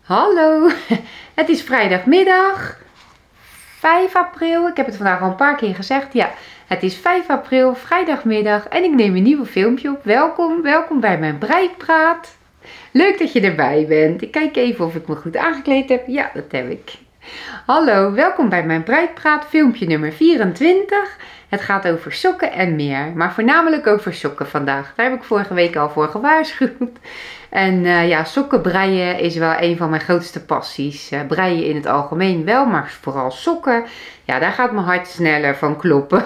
Hallo, het is vrijdagmiddag 5 april. Ik heb het vandaag al een paar keer gezegd. Ja, het is 5 april, vrijdagmiddag en ik neem een nieuw filmpje op. Welkom bij mijn Breipraat. Leuk dat je erbij bent. Ik kijk even of ik me goed aangekleed heb. Ja, dat heb ik. Hallo, welkom bij mijn Breipraat, filmpje nummer 24. Het gaat over sokken en meer, maar voornamelijk over sokken vandaag. Daar heb ik vorige week al voor gewaarschuwd. En ja, sokken breien is wel een van mijn grootste passies. Breien in het algemeen wel, maar vooral sokken. Ja, daar gaat mijn hart sneller van kloppen.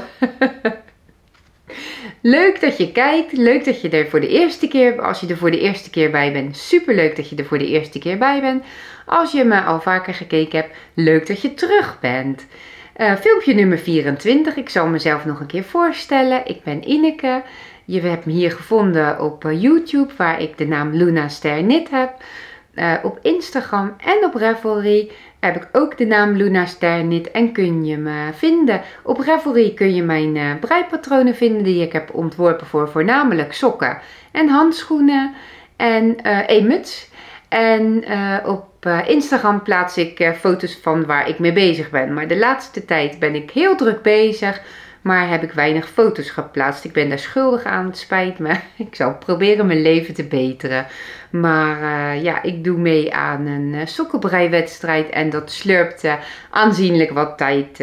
Leuk dat je kijkt. Leuk dat je er voor de eerste keer, als je er voor de eerste keer bij bent. Super leuk dat je er voor de eerste keer bij bent. Als je me al vaker gekeken hebt, leuk dat je terug bent. Filmpje nummer 24. Ik zal mezelf nog een keer voorstellen. Ik ben Ineke. Je hebt me hier gevonden op YouTube, waar ik de naam Luna Ster Knit heb. Op Instagram en op Ravelry heb ik ook de naam Luna Ster Knit en kun je me vinden. Op Ravelry kun je mijn breipatronen vinden die ik heb ontworpen voor voornamelijk sokken en handschoenen en een muts. En op Instagram plaats ik foto's van waar ik mee bezig ben. Maar de laatste tijd ben ik heel druk bezig, maar heb ik weinig foto's geplaatst. Ik ben daar schuldig aan, het spijt me. Ik zal proberen mijn leven te beteren. Maar ja, ik doe mee aan een sokkenbreiwedstrijd en dat slurpt aanzienlijk wat tijd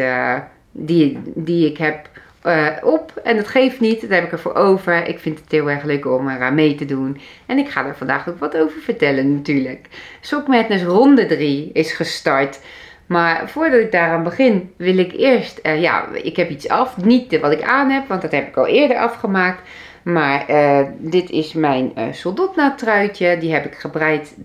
die ik heb op. En dat geeft niet, dat heb ik ervoor over. Ik vind het heel erg leuk om eraan mee te doen. En ik ga er vandaag ook wat over vertellen natuurlijk. Sock Madness ronde 3 is gestart. Maar voordat ik daaraan begin, wil ik eerst, ja, ik heb iets af. Niet wat ik aan heb, want dat heb ik al eerder afgemaakt. Maar dit is mijn soldotna truitje. Die heb ik gebreid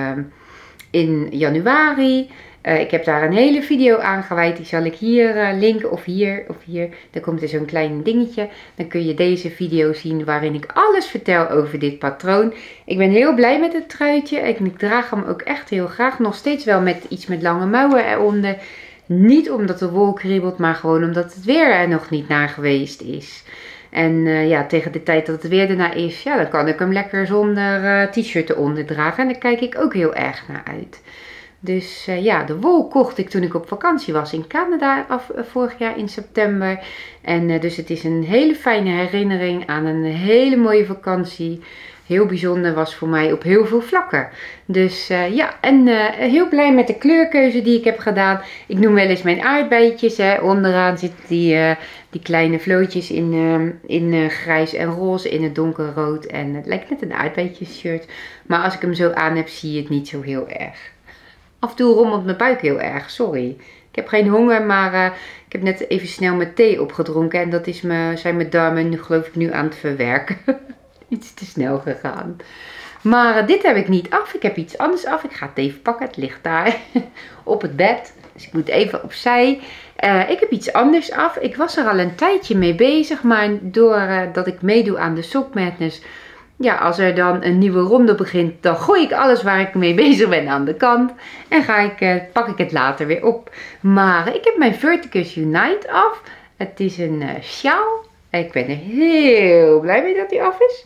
in januari. Ik heb daar een hele video aan gewijd. Die zal ik hier linken of hier of hier. Dan komt er zo'n klein dingetje. Dan kun je deze video zien waarin ik alles vertel over dit patroon. Ik ben heel blij met het truitje. Ik draag hem ook echt heel graag. Nog steeds wel met iets met lange mouwen eronder. Niet omdat de wol kriebelt, maar gewoon omdat het weer er nog niet naar geweest is. En ja, tegen de tijd dat het weer ernaar is, ja, dan kan ik hem lekker zonder t-shirt eronder dragen. En daar kijk ik ook heel erg naar uit. Dus ja, de wol kocht ik toen ik op vakantie was in Canada vorig jaar in september. En dus het is een hele fijne herinnering aan een hele mooie vakantie. Heel bijzonder was voor mij op heel veel vlakken. Dus ja, en heel blij met de kleurkeuze die ik heb gedaan. Ik noem wel eens mijn aardbeidjes. Onderaan zitten die kleine vlootjes in grijs en roze, in het donkerrood. En het lijkt net een aardbeidjes-shirt. Maar als ik hem zo aan heb, zie je het niet zo heel erg. Af en toe rommelt mijn buik heel erg, sorry. Ik heb geen honger, maar ik heb net even snel mijn thee opgedronken. En dat is zijn mijn darmen nu, geloof ik, nu aan het verwerken. Iets te snel gegaan. Maar dit heb ik niet af. Ik heb iets anders af. Ik ga het even pakken. Het ligt daar op het bed. Dus ik moet even opzij. Ik heb iets anders af. Ik was er al een tijdje mee bezig. Maar doordat ik meedoe aan de Sock Madness, ja, als er dan een nieuwe ronde begint, dan gooi ik alles waar ik mee bezig ben aan de kant. En pak ik het later weer op. Maar ik heb mijn Verticus Unite af. Het is een sjaal. Ik ben er heel blij mee dat die af is.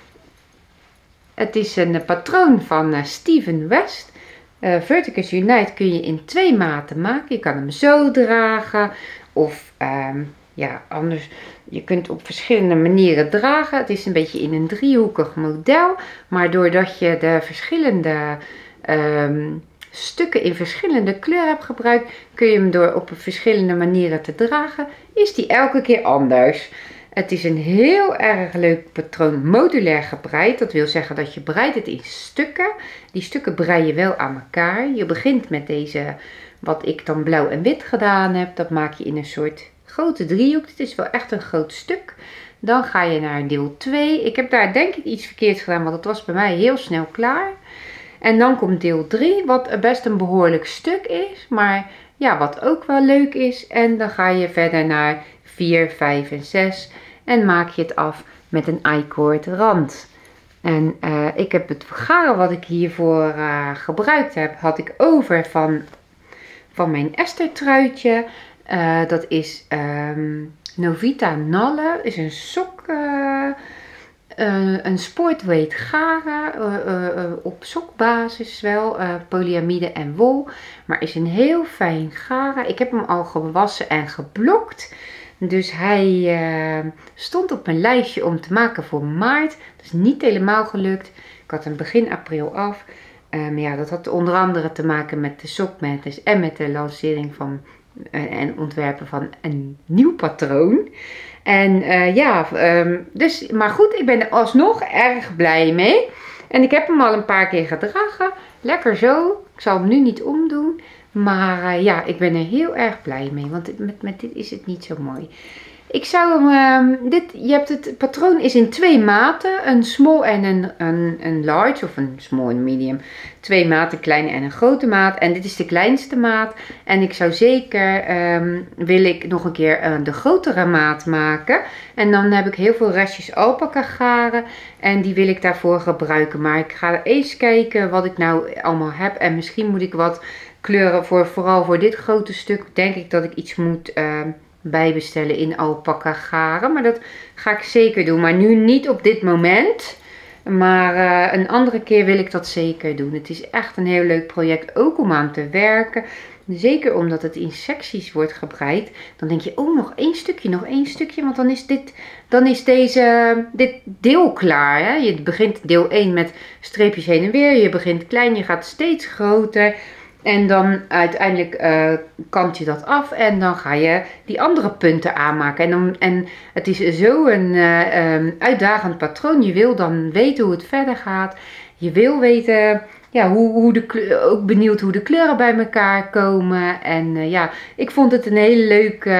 Het is een patroon van Steven West. Verticus Unite kun je in 2 maten maken. Je kan hem zo dragen of ja, anders. Je kunt op verschillende manieren dragen. Het is een beetje in een driehoekig model. Maar doordat je de verschillende stukken in verschillende kleuren hebt gebruikt, kun je hem door op verschillende manieren te dragen, is die elke keer anders. Het is een heel erg leuk patroon, modulair gebreid. Dat wil zeggen dat je breidt het in stukken. Die stukken brei je wel aan elkaar. Je begint met deze, wat ik dan blauw en wit gedaan heb. Dat maak je in een soort grote driehoek. Dit is wel echt een groot stuk. Dan ga je naar deel 2. Ik heb daar denk ik iets verkeerd gedaan, want het was bij mij heel snel klaar. En dan komt deel 3, wat best een behoorlijk stuk is, maar ja, wat ook wel leuk is. En dan ga je verder naar 4, 5 en 6 en maak je het af met een I-cord rand. En ik heb het vergaren wat ik hiervoor gebruikt heb, had ik over van mijn Esther truitje. Dat is Novita Nalle, is een sok een sportweight garen op sokbasis wel, polyamide en wol. Maar is een heel fijn garen. Ik heb hem al gewassen en geblokt. Dus hij stond op mijn lijstje om te maken voor maart. Dat is niet helemaal gelukt. Ik had hem begin april af. Maar ja, dat had onder andere te maken met de Sock Madness en met de lancering van en ontwerpen van een nieuw patroon. En dus, maar goed, ik ben er alsnog erg blij mee. En ik heb hem al een paar keer gedragen. Lekker zo. Ik zal hem nu niet omdoen. Maar ja, ik ben er heel erg blij mee. Want met dit is het niet zo mooi. Ik zou hem, het patroon is in 2 maten. Een small en een large. Of een small en medium. 2 maten, kleine en een grote maat. En dit is de kleinste maat. En ik zou zeker, wil ik nog een keer de grotere maat maken. En dan heb ik heel veel restjes alpaca garen. En die wil ik daarvoor gebruiken. Maar ik ga eens kijken wat ik nou allemaal heb. En misschien moet ik wat kleuren vooral voor dit grote stuk. Denk ik dat ik iets moet bijbestellen in alpaca garen. Maar dat ga ik zeker doen. Maar nu niet op dit moment. Maar een andere keer wil ik dat zeker doen. Het is echt een heel leuk project. Ook om aan te werken. Zeker omdat het in secties wordt gebreid. Dan denk je, oh, nog één stukje. Want dan is dit deel klaar. Hè? Je begint deel 1 met streepjes heen en weer. Je begint klein, je gaat steeds groter. En dan uiteindelijk kant je dat af en dan ga je die andere punten aanmaken. En het is zo een uitdagend patroon. Je wil dan weten hoe het verder gaat. Je wil weten, ja, ook benieuwd hoe de kleuren bij elkaar komen. En ja, ik vond het een heel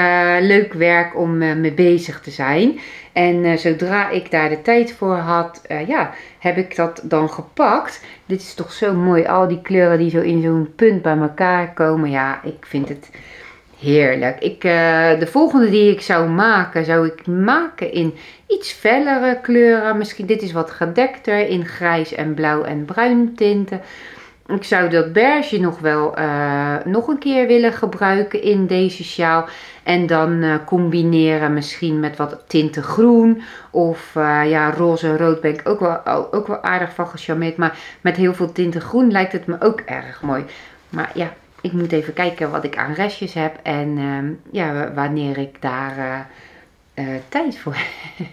leuk werk om mee bezig te zijn. En zodra ik daar de tijd voor had, heb ik dat dan gepakt. Dit is toch zo mooi, al die kleuren die zo in zo'n punt bij elkaar komen. Ja, ik vind het heerlijk. De volgende die ik zou ik maken in iets fellere kleuren. Misschien dit is wat gedekter in grijs en blauw en bruin tinten. Ik zou dat beige nog wel nog een keer willen gebruiken in deze sjaal. En dan combineren misschien met wat tinten groen. Of roze en rood ben ik ook wel aardig van gecharmeerd. Maar met heel veel tinten groen lijkt het me ook erg mooi. Maar ja, ik moet even kijken wat ik aan restjes heb. En wanneer ik daar tijd voor heb.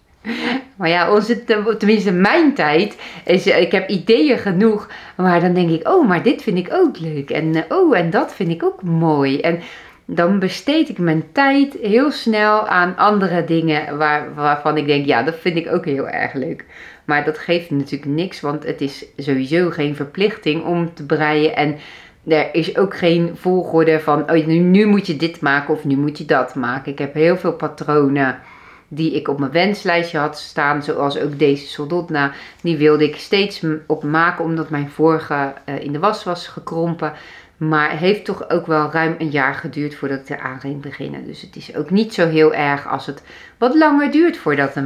Maar ja, tenminste mijn tijd, ik heb ideeën genoeg, maar dan denk ik, oh, maar dit vind ik ook leuk. En dat vind ik ook mooi. En dan besteed ik mijn tijd heel snel aan andere dingen waarvan ik denk, ja, dat vind ik ook heel erg leuk. Maar dat geeft natuurlijk niks, want het is sowieso geen verplichting om te breien. En er is ook geen volgorde van, oh, nu moet je dit maken of nu moet je dat maken. Ik heb heel veel patronen die ik op mijn wenslijstje had staan, zoals ook deze Soldotna. Die wilde ik steeds op maken, omdat mijn vorige in de was was gekrompen. Maar het heeft toch ook wel ruim een jaar geduurd voordat ik eraan ging beginnen. Dus het is ook niet zo heel erg als het wat langer duurt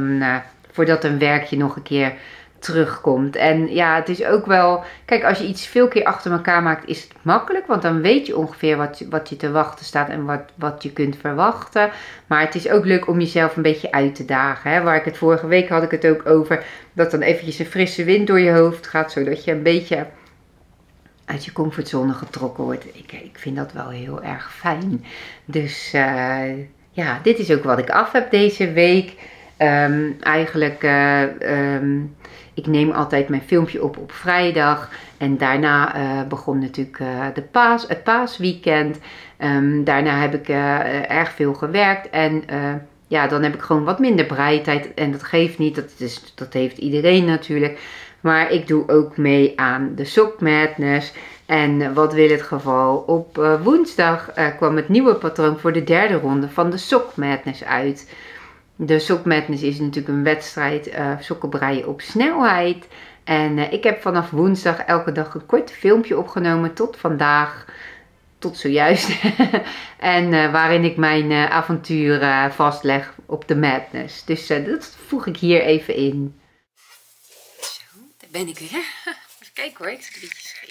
voordat een werkje nog een keer terugkomt. En ja, het is ook wel, kijk, als je iets veel keer achter elkaar maakt, is het makkelijk, want dan weet je ongeveer wat je te wachten staat en wat je kunt verwachten. Maar het is ook leuk om jezelf een beetje uit te dagen, hè? Waar ik het vorige week had ik het ook over, dat dan eventjes een frisse wind door je hoofd gaat, zodat je een beetje uit je comfortzone getrokken wordt. Ik vind dat wel heel erg fijn. Dus dit is ook wat ik af heb deze week. Ik neem altijd mijn filmpje op vrijdag. En daarna begon natuurlijk het paasweekend. Daarna heb ik erg veel gewerkt. En dan heb ik gewoon wat minder breientijd. En dat geeft niet. Dat heeft iedereen natuurlijk. Maar ik doe ook mee aan de Sock Madness. En wat wil het geval? Op woensdag kwam het nieuwe patroon voor de 3e ronde van de Sock Madness uit. De Sock Madness is natuurlijk een wedstrijd sokken breien op snelheid. En ik heb vanaf woensdag elke dag een kort filmpje opgenomen tot vandaag. Tot zojuist. En waarin ik mijn avontuur vastleg op de Madness. Dus dat voeg ik hier even in. Zo, daar ben ik weer. Even kijken hoor, ik zit een beetje scheef.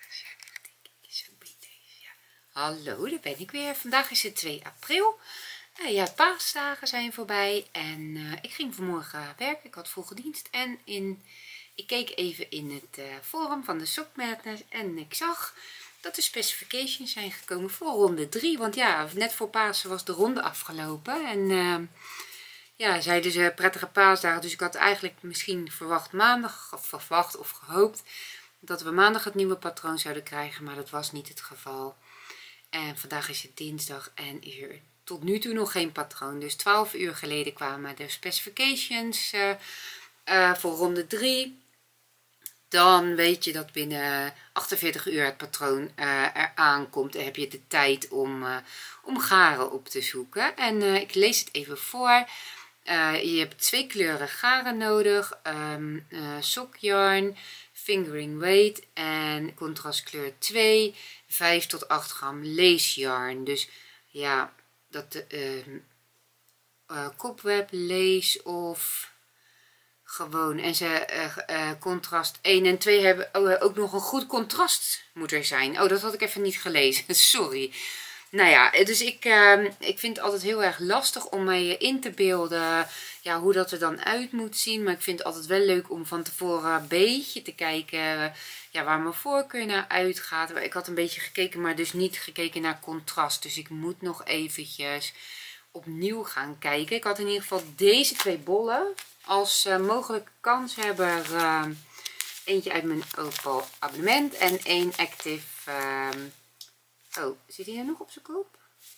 Zo beter. Ja. Hallo, daar ben ik weer. Vandaag is het 2 april. Ja, paasdagen zijn voorbij en ik ging vanmorgen werken. Ik had vroege dienst en ik keek even in het forum van de Sock Madness en ik zag dat de specifications zijn gekomen voor ronde 3. Want ja, net voor Pasen was de ronde afgelopen en ja, zeiden ze prettige paasdagen. Dus ik had eigenlijk misschien verwacht maandag, of gehoopt dat we maandag het nieuwe patroon zouden krijgen, maar dat was niet het geval. En vandaag is het dinsdag en is er tot nu toe nog geen patroon. Dus 12 uur geleden kwamen de specifications voor ronde 3. Dan weet je dat binnen 48 uur het patroon eraan komt. En heb je de tijd om garen op te zoeken. En ik lees het even voor. Je hebt 2 kleuren garen nodig. Sokjarn, fingering weight en contrastkleur 2. 5 tot 8 gram leesjarn. Dus ja, dat kopweb, lees of gewoon. En ze contrast 1 en 2 hebben ook nog een goed contrast moet er zijn. Oh, dat had ik even niet gelezen. Sorry. Nou ja, dus ik vind het altijd heel erg lastig om mij in te beelden ja, hoe dat er dan uit moet zien. Maar ik vind het altijd wel leuk om van tevoren een beetje te kijken ja, waar mijn voorkeur naar uitgaat. Ik had een beetje gekeken, maar dus niet gekeken naar contrast. Dus ik moet nog eventjes opnieuw gaan kijken. Ik had in ieder geval deze 2 bollen als mogelijke kanshebber. Eentje uit mijn Opal abonnement en 1 Active... oh, zit hij er nog op zijn kop?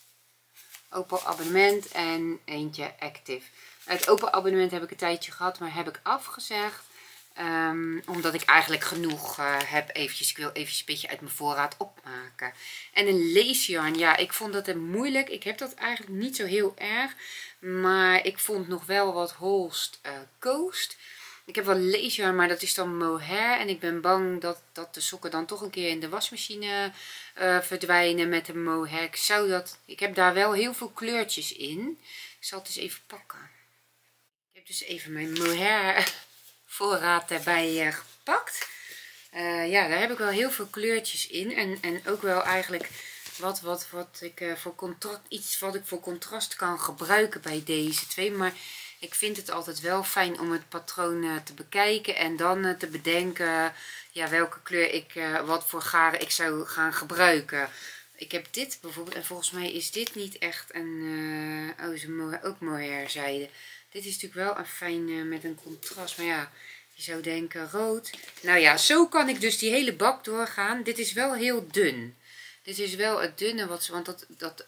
Opal abonnement en eentje Active. Het Opal abonnement heb ik een tijdje gehad, maar heb ik afgezegd. Omdat ik eigenlijk genoeg heb eventjes. Ik wil eventjes een beetje uit mijn voorraad opmaken. En een leesjarn, ja, ik vond dat moeilijk. Ik heb dat eigenlijk niet zo heel erg. Maar ik vond nog wel wat Holst Coast. Ik heb wel leesjarn, maar dat is dan mohair. En ik ben bang dat de sokken dan toch een keer in de wasmachine verdwijnen met de mohair. Ik heb daar wel heel veel kleurtjes in. Ik zal het eens even pakken. Ik heb dus even mijn mohair voorraad erbij gepakt. Ja, daar heb ik wel heel veel kleurtjes in. En ook wel eigenlijk wat ik voor contrast kan gebruiken bij deze 2. Maar ik vind het altijd wel fijn om het patroon te bekijken en dan te bedenken ja, welke kleur wat voor garen ik zou gaan gebruiken. Ik heb dit bijvoorbeeld, en volgens mij is dit niet echt een, ook mohair zijde. Dit is natuurlijk wel een fijn met een contrast, maar ja, je zou denken rood. Nou ja, zo kan ik dus die hele bak doorgaan. Dit is wel heel dun. Dit is wel het dunne, want dat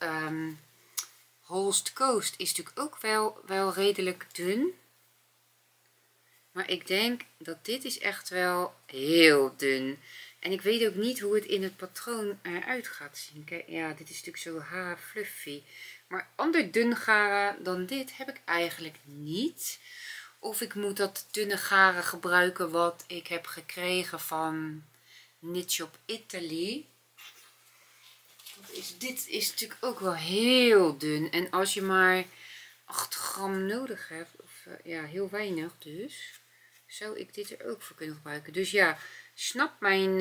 Holst Coast is natuurlijk ook wel redelijk dun. Maar ik denk dat dit is echt wel heel dun. En ik weet ook niet hoe het in het patroon eruit gaat zien. Kijk, ja, dit is natuurlijk zo fluffy. Maar ander dun garen dan dit heb ik eigenlijk niet. Of ik moet dat dunne garen gebruiken wat ik heb gekregen van Knit Shop Italy. Dit is natuurlijk ook wel heel dun. En als je maar 8 gram nodig hebt, of ja, heel weinig dus, zou ik dit er ook voor kunnen gebruiken. Dus ja, snap mijn...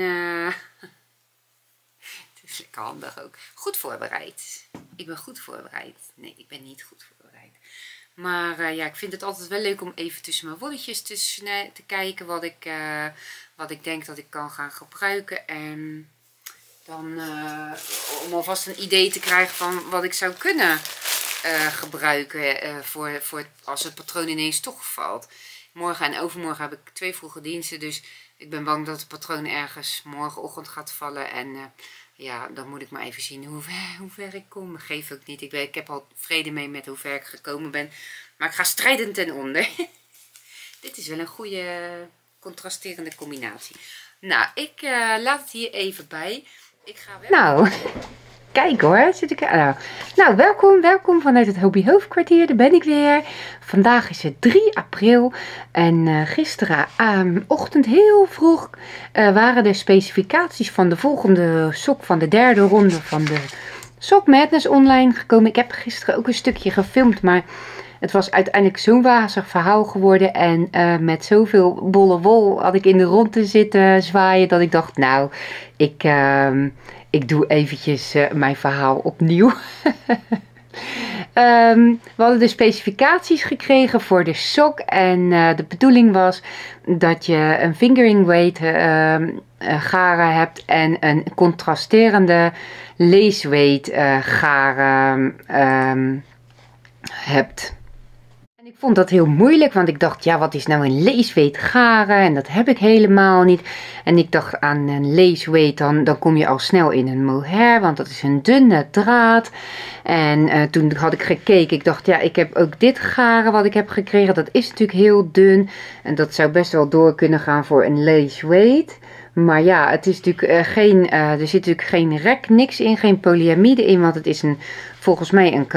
Het is lekker handig ook. Goed voorbereid. Ik ben goed voorbereid. Nee, ik ben niet goed voorbereid. Maar ja, ik vind het altijd wel leuk om even tussen mijn wolletjes te kijken wat ik denk dat ik kan gaan gebruiken. En dan om alvast een idee te krijgen van wat ik zou kunnen gebruiken voor als het patroon ineens toch valt. Morgen en overmorgen heb ik 2 vroege diensten, dus ik ben bang dat het patroon ergens morgenochtend gaat vallen. En ja, dan moet ik maar even zien hoe ver ik kom. Geef ook niet. Ik heb al vrede mee met hoe ver ik gekomen ben. Maar ik ga strijden ten onder. Dit is wel een goede contrasterende combinatie. Nou, ik laat het hier even bij. Ik ga wel... Nou, kijk hoor. Nou, welkom vanuit het Hobby Hoofdkwartier. Daar ben ik weer. Vandaag is het 3 april. En gisterenochtend heel vroeg waren de specificaties van de volgende sok van de 3e ronde van de Sock Madness online gekomen. Ik heb gisteren ook een stukje gefilmd, maar het was uiteindelijk zo'n wazig verhaal geworden. En met zoveel bolle wol had ik in de ronde zitten zwaaien dat ik dacht, nou, ik doe eventjes mijn verhaal opnieuw. We hadden de specificaties gekregen voor de sok. En de bedoeling was dat je een fingering weight garen hebt en een contrasterende lace weight garen hebt. En ik vond dat heel moeilijk, want ik dacht, ja, wat is nou een lace weight garen? En dat heb ik helemaal niet. En ik dacht aan een lace weight, dan kom je al snel in een mohair, want dat is een dunne draad. En toen had ik gekeken, ik dacht, ja, ik heb ook dit garen wat ik heb gekregen. Dat is natuurlijk heel dun en dat zou best wel door kunnen gaan voor een lace weight. Maar ja, het is natuurlijk er zit natuurlijk geen rek, niks in, geen polyamide in, want het is volgens mij een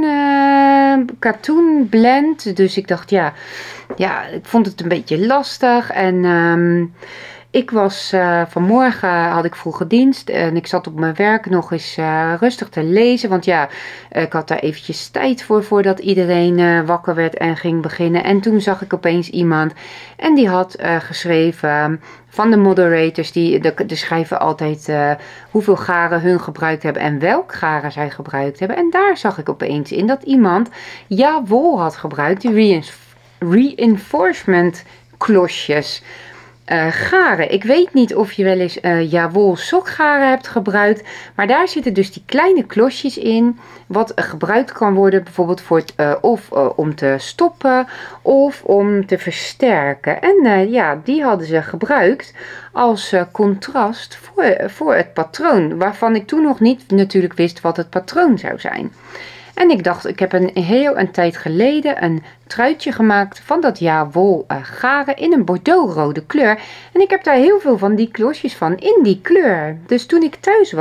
katoen blend. Dus ik dacht, ja, ik vond het een beetje lastig. En ik was vanmorgen had ik vroege dienst en ik zat op mijn werk nog eens rustig te lezen. Want ja, ik had daar eventjes tijd voordat iedereen wakker werd en ging beginnen. En toen zag ik opeens iemand en die had geschreven van de moderators, die schrijven altijd hoeveel garen hun gebruikt hebben en welk garen zij gebruikt hebben. En daar zag ik opeens in dat iemand wol had gebruikt, die reinforcement klosjes. Garen. Ik weet niet of je wel eens wol sokgaren hebt gebruikt. Maar daar zitten dus die kleine klosjes in. Wat gebruikt kan worden bijvoorbeeld voor om te stoppen of om te versterken. En die hadden ze gebruikt als contrast voor het patroon. Waarvan ik toen nog niet natuurlijk wist wat het patroon zou zijn. En ik dacht, ik heb een tijd geleden een truitje gemaakt van dat wol garen in een bordeauxrode kleur. En ik heb daar heel veel van die klosjes van in die kleur. Dus toen ik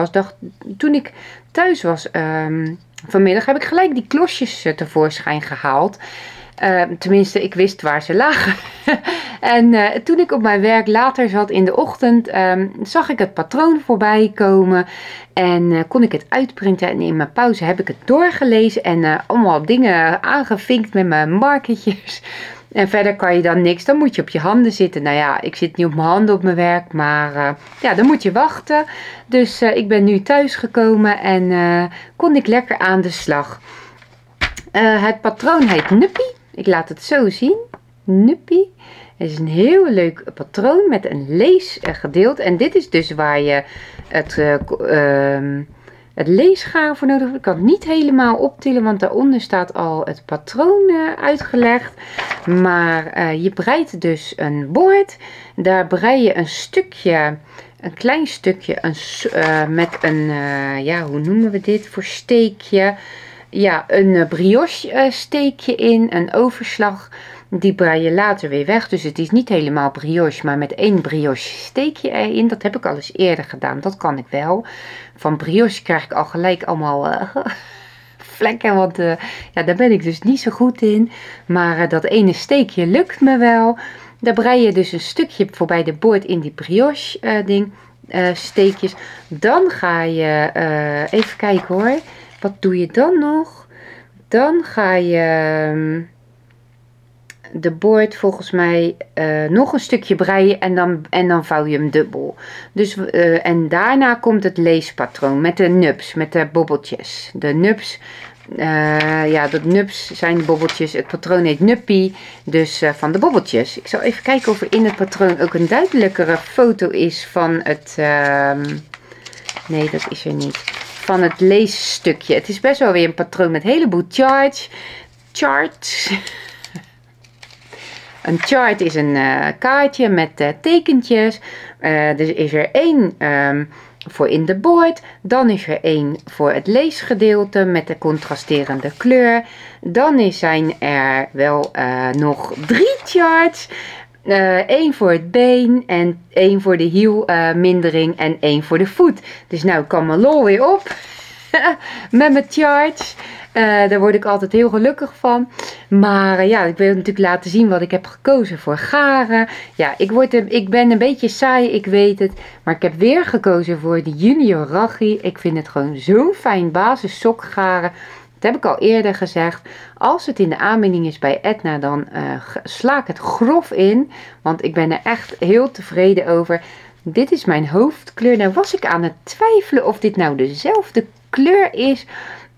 thuis was, vanmiddag heb ik gelijk die klosjes tevoorschijn gehaald. Tenminste, ik wist waar ze lagen. En toen ik op mijn werk later zat in de ochtend, zag ik het patroon voorbij komen. En kon ik het uitprinten. En in mijn pauze heb ik het doorgelezen. En allemaal dingen aangevinkt met mijn markertjes. En verder kan je dan niks. Dan moet je op je handen zitten. Nou ja, ik zit niet op mijn handen op mijn werk. Maar dan moet je wachten. Dus ik ben nu thuis gekomen. En kon ik lekker aan de slag. Het patroon heet Nuppie. Ik laat het zo zien. Nuppie. Het is een heel leuk patroon met een lees gedeelte. En dit is dus waar je het leesgaren voor nodig hebt. Ik kan het niet helemaal optillen, want daaronder staat al het patroon uitgelegd. Maar je breidt dus een boord. Daar brei je een klein stukje met een, hoe noemen we dit voor steekje? Ja, een brioche steekje in, een overslag. Die brei je later weer weg. Dus het is niet helemaal brioche, maar met 1 brioche steekje erin. Dat heb ik al eens eerder gedaan. Dat kan ik wel. Van brioche krijg ik al gelijk allemaal vlekken. Want daar ben ik dus niet zo goed in. Maar dat ene steekje lukt me wel. Daar brei je dus een stukje voorbij de boord in die brioche steekjes. Dan ga je, even kijken hoor. Wat doe je dan nog? Dan ga je de boord volgens mij nog een stukje breien en dan vouw je hem dubbel. Dus, en daarna komt het leespatroon met de nubs, met de bobbeltjes. De nubs, de nubs zijn de bobbeltjes. Het patroon heet Nuppie, dus van de bobbeltjes. Ik zal even kijken of er in het patroon ook een duidelijkere foto is van het... nee, dat is er niet. Van het leesstukje. Het is best wel weer een patroon met een heleboel charts. Een chart is een kaartje met tekentjes. Er is er 1 voor in de boord. Dan is er 1 voor het leesgedeelte met de contrasterende kleur. Dan zijn er wel nog 3 charts. 1 voor het been en 1 voor de hielmindering en 1 voor de voet. Dus nou kan mijn lol weer op met mijn charts. Daar word ik altijd heel gelukkig van. Maar ik wil natuurlijk laten zien wat ik heb gekozen voor garen. Ja, ik ben een beetje saai, ik weet het. Maar ik heb weer gekozen voor de Junior Raggi. Ik vind het gewoon zo'n fijn basis sokgaren. Dat heb ik al eerder gezegd. Als het in de aanbieding is bij Etna, dan sla ik het grof in. Want ik ben er echt heel tevreden over. Dit is mijn hoofdkleur. Nou was ik aan het twijfelen of dit nou dezelfde kleur is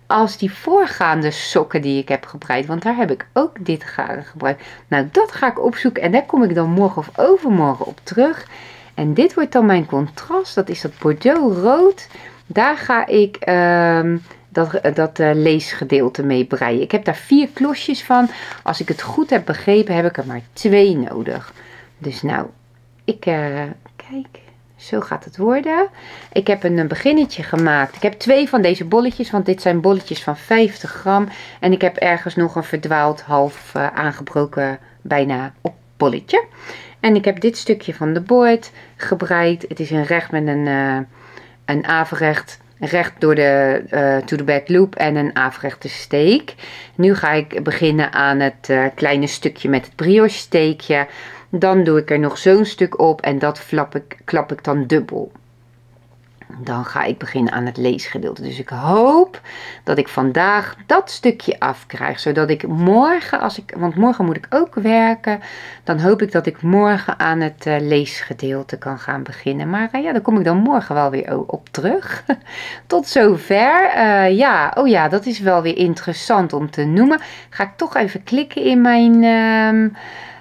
als die voorgaande sokken die ik heb gebreid. Want daar heb ik ook dit garen gebruikt. Nou, dat ga ik opzoeken en daar kom ik dan morgen of overmorgen op terug. En dit wordt dan mijn contrast. Dat is dat Bordeaux rood. Daar ga ik dat leesgedeelte mee breien. Ik heb daar 4 klosjes van. Als ik het goed heb begrepen, heb ik er maar 2 nodig. Dus nou, kijk, zo gaat het worden. Ik heb een beginnetje gemaakt. Ik heb 2 van deze bolletjes, want dit zijn bolletjes van 50 gram. En ik heb ergens nog een verdwaald half aangebroken bijna op bolletje. En ik heb dit stukje van de boord gebreid. Het is een recht met een averecht. Recht door de to the back loop en een averechte steek. Nu ga ik beginnen aan het kleine stukje met het brioche steekje. Dan doe ik er nog zo'n stuk op en dat klap ik dan dubbel. Dan ga ik beginnen aan het leesgedeelte. Dus ik hoop dat ik vandaag dat stukje afkrijg. Zodat ik morgen, want morgen moet ik ook werken. Dan hoop ik dat ik morgen aan het leesgedeelte kan gaan beginnen. Maar ja, daar kom ik dan morgen wel weer op terug. Tot zover. Oh ja, dat is wel weer interessant om te noemen. Ga ik toch even klikken in mijn...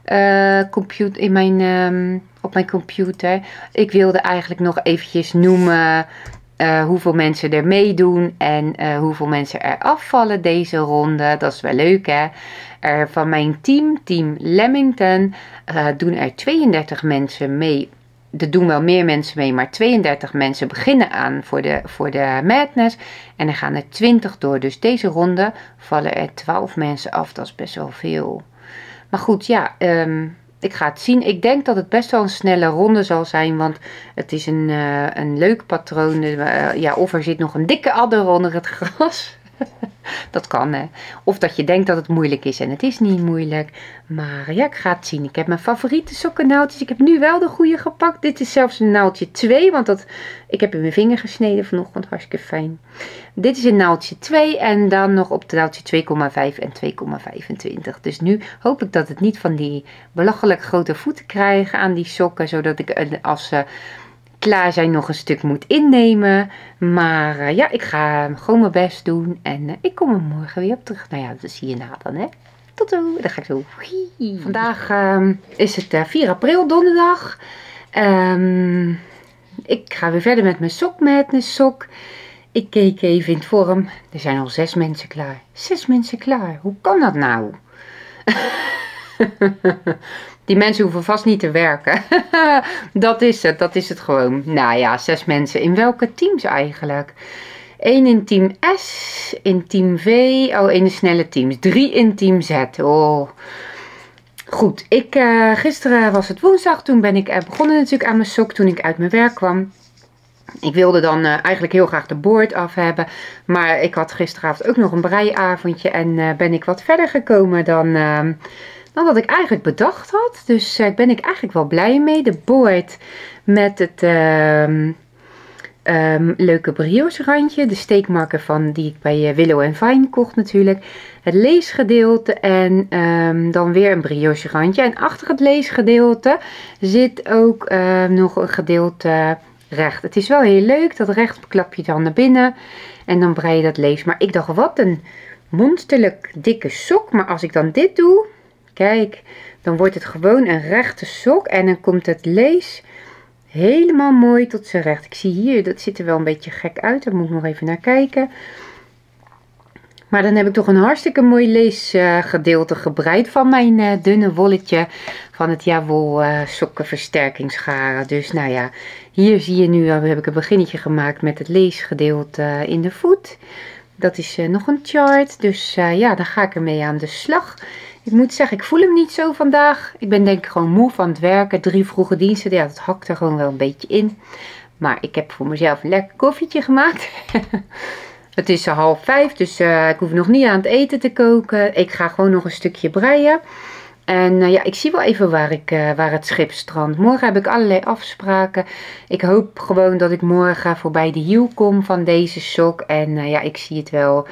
op mijn computer. Ik wilde eigenlijk nog eventjes noemen hoeveel mensen er meedoen en hoeveel mensen er afvallen deze ronde. Dat is wel leuk, hè? Van mijn team Lamington, doen er 32 mensen mee. Er doen wel meer mensen mee, maar 32 mensen beginnen aan voor de Madness. En er gaan er 20 door. Dus deze ronde vallen er 12 mensen af. Dat is best wel veel. Maar goed, ja, ik ga het zien. Ik denk dat het best wel een snelle ronde zal zijn, want het is een leuk patroon. Of er zit nog een dikke adder onder het gras. Dat kan, hè. Of dat je denkt dat het moeilijk is en het is niet moeilijk. Maar ja, ik ga het zien. Ik heb mijn favoriete sokkennaaldjes. Ik heb nu wel de goede gepakt. Dit is zelfs een naaldje 2, want ik heb in mijn vinger gesneden vanochtend. Hartstikke fijn. Dit is een naaldje 2 en dan nog op de naaldje 2,5 en 2,25. Dus nu hoop ik dat het niet van die belachelijk grote voeten krijgen aan die sokken. Zodat ik als ze klaar zijn nog een stuk moet innemen. Maar ja, ik ga gewoon mijn best doen. En ik kom er morgen weer op terug. Nou ja, dat zie je na dan, hè. Tot zo. Dan ga ik zo. Vandaag is het 4 april, donderdag. Ik ga weer verder met mijn Sok Madness sok. Ik keek even in het forum. Er zijn al 6 mensen klaar. 6 mensen klaar. Hoe kan dat nou? Die mensen hoeven vast niet te werken. Dat is het gewoon. Nou ja, 6 mensen. In welke teams eigenlijk? 1 in team S, in team V, in de snelle teams. 3 in team Z. Oh. Goed, gisteren was het woensdag. Toen ben ik begonnen natuurlijk aan mijn sok toen ik uit mijn werk kwam. Ik wilde dan eigenlijk heel graag de boord af hebben. Maar ik had gisteravond ook nog een breiavondje. En ben ik wat verder gekomen dan wat ik eigenlijk bedacht had. Dus daar ben ik eigenlijk wel blij mee. De boord met het leuke brioche randje. De steekmarker die ik bij Willow & Vine kocht natuurlijk. Het leesgedeelte en dan weer een brioche randje. En achter het leesgedeelte zit ook nog een gedeelte recht. Het is wel heel leuk. Dat recht klap je dan naar binnen. En dan brei je dat lees. Maar ik dacht, wat een monsterlijk dikke sok. Maar als ik dan dit doe, kijk, dan wordt het gewoon een rechte sok. En dan komt het lees helemaal mooi tot zijn recht. Ik zie hier, dat ziet er wel een beetje gek uit. Daar moet ik nog even naar kijken. Maar dan heb ik toch een hartstikke mooi leesgedeelte gebreid van mijn dunne wolletje van het Jawol sokkenversterkingsgaren. Dus nou ja, hier zie je nu, heb ik een beginnetje gemaakt met het leesgedeelte in de voet. Dat is nog een chart, dus ja, dan ga ik ermee aan de slag. Ik moet zeggen, ik voel hem niet zo vandaag. Ik ben denk ik gewoon moe van het werken. 3 vroege diensten, ja, dat hakt er gewoon wel een beetje in. Maar ik heb voor mezelf een lekker koffietje gemaakt. Het is 4:30, dus ik hoef nog niet aan het eten te koken. Ik ga gewoon nog een stukje breien. En ja, ik zie wel even waar het schip strandt. Morgen heb ik allerlei afspraken. Ik hoop gewoon dat ik morgen voorbij de hiel kom van deze sok. En ja, ik zie het wel.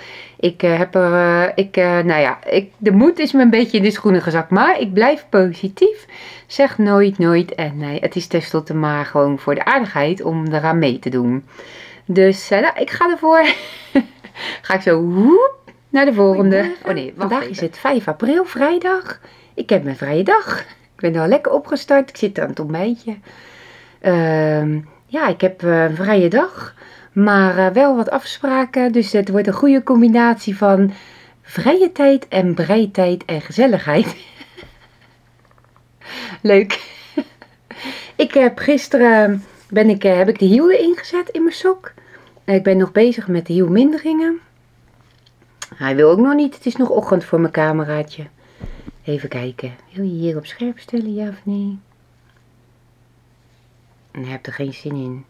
De moed is me een beetje in de schoenen gezakt. Maar ik blijf positief. Zeg nooit nooit. En het is tenslotte maar gewoon voor de aardigheid om eraan mee te doen. Dus nou, ik ga ervoor. Ga ik zo woep, naar de volgende. Oh nee, vandaag is het 5 april, vrijdag. Ik heb mijn vrije dag. Ik ben al lekker opgestart. Ik zit aan het ontbijtje. Ja, ik heb een vrije dag. Maar wel wat afspraken. Dus het wordt een goede combinatie van vrije tijd en breitijd en gezelligheid. Leuk. Ik heb gisteren heb ik de hiel erin gezet in mijn sok. Ik ben nog bezig met de hielminderingen. Hij wil ook nog niet. Het is nog ochtend voor mijn cameraatje. Even kijken. Wil je hier op scherp stellen, ja of nee? Ik heb er geen zin in.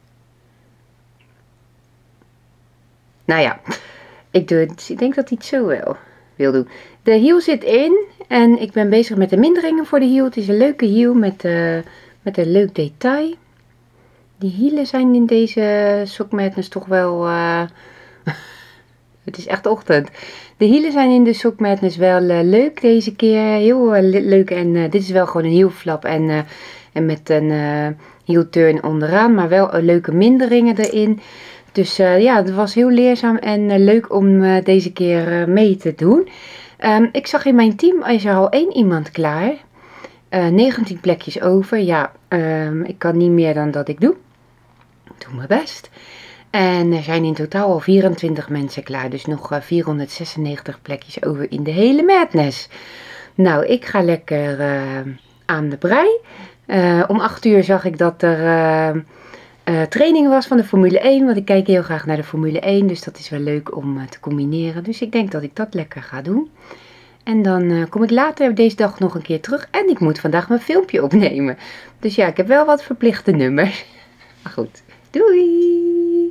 Nou ja, ik denk dat hij het zo wel wil doen. De hiel zit in en ik ben bezig met de minderingen voor de hiel. Het is een leuke hiel met een leuk detail. Die hielen zijn in deze Sock Madness toch wel... Het is echt ochtend. De hielen zijn in de Sock Madness wel leuk deze keer. Heel leuk en dit is wel gewoon een hielflap en met een hielturn onderaan. Maar wel leuke minderingen erin. Dus ja, het was heel leerzaam en leuk om deze keer mee te doen. Ik zag in mijn team is er al 1 iemand klaar. 19 plekjes over. Ja, ik kan niet meer dan dat ik doe. Ik doe mijn best. En er zijn in totaal al 24 mensen klaar. Dus nog 496 plekjes over in de hele Madness. Nou, ik ga lekker aan de brei. Om 8 uur zag ik dat er training was van de Formule 1. Want ik kijk heel graag naar de Formule 1. Dus dat is wel leuk om te combineren. Dus ik denk dat ik dat lekker ga doen. En dan kom ik later deze dag nog een keer terug. En ik moet vandaag mijn filmpje opnemen. Dus ja, ik heb wel wat verplichte nummers. Maar goed, doei!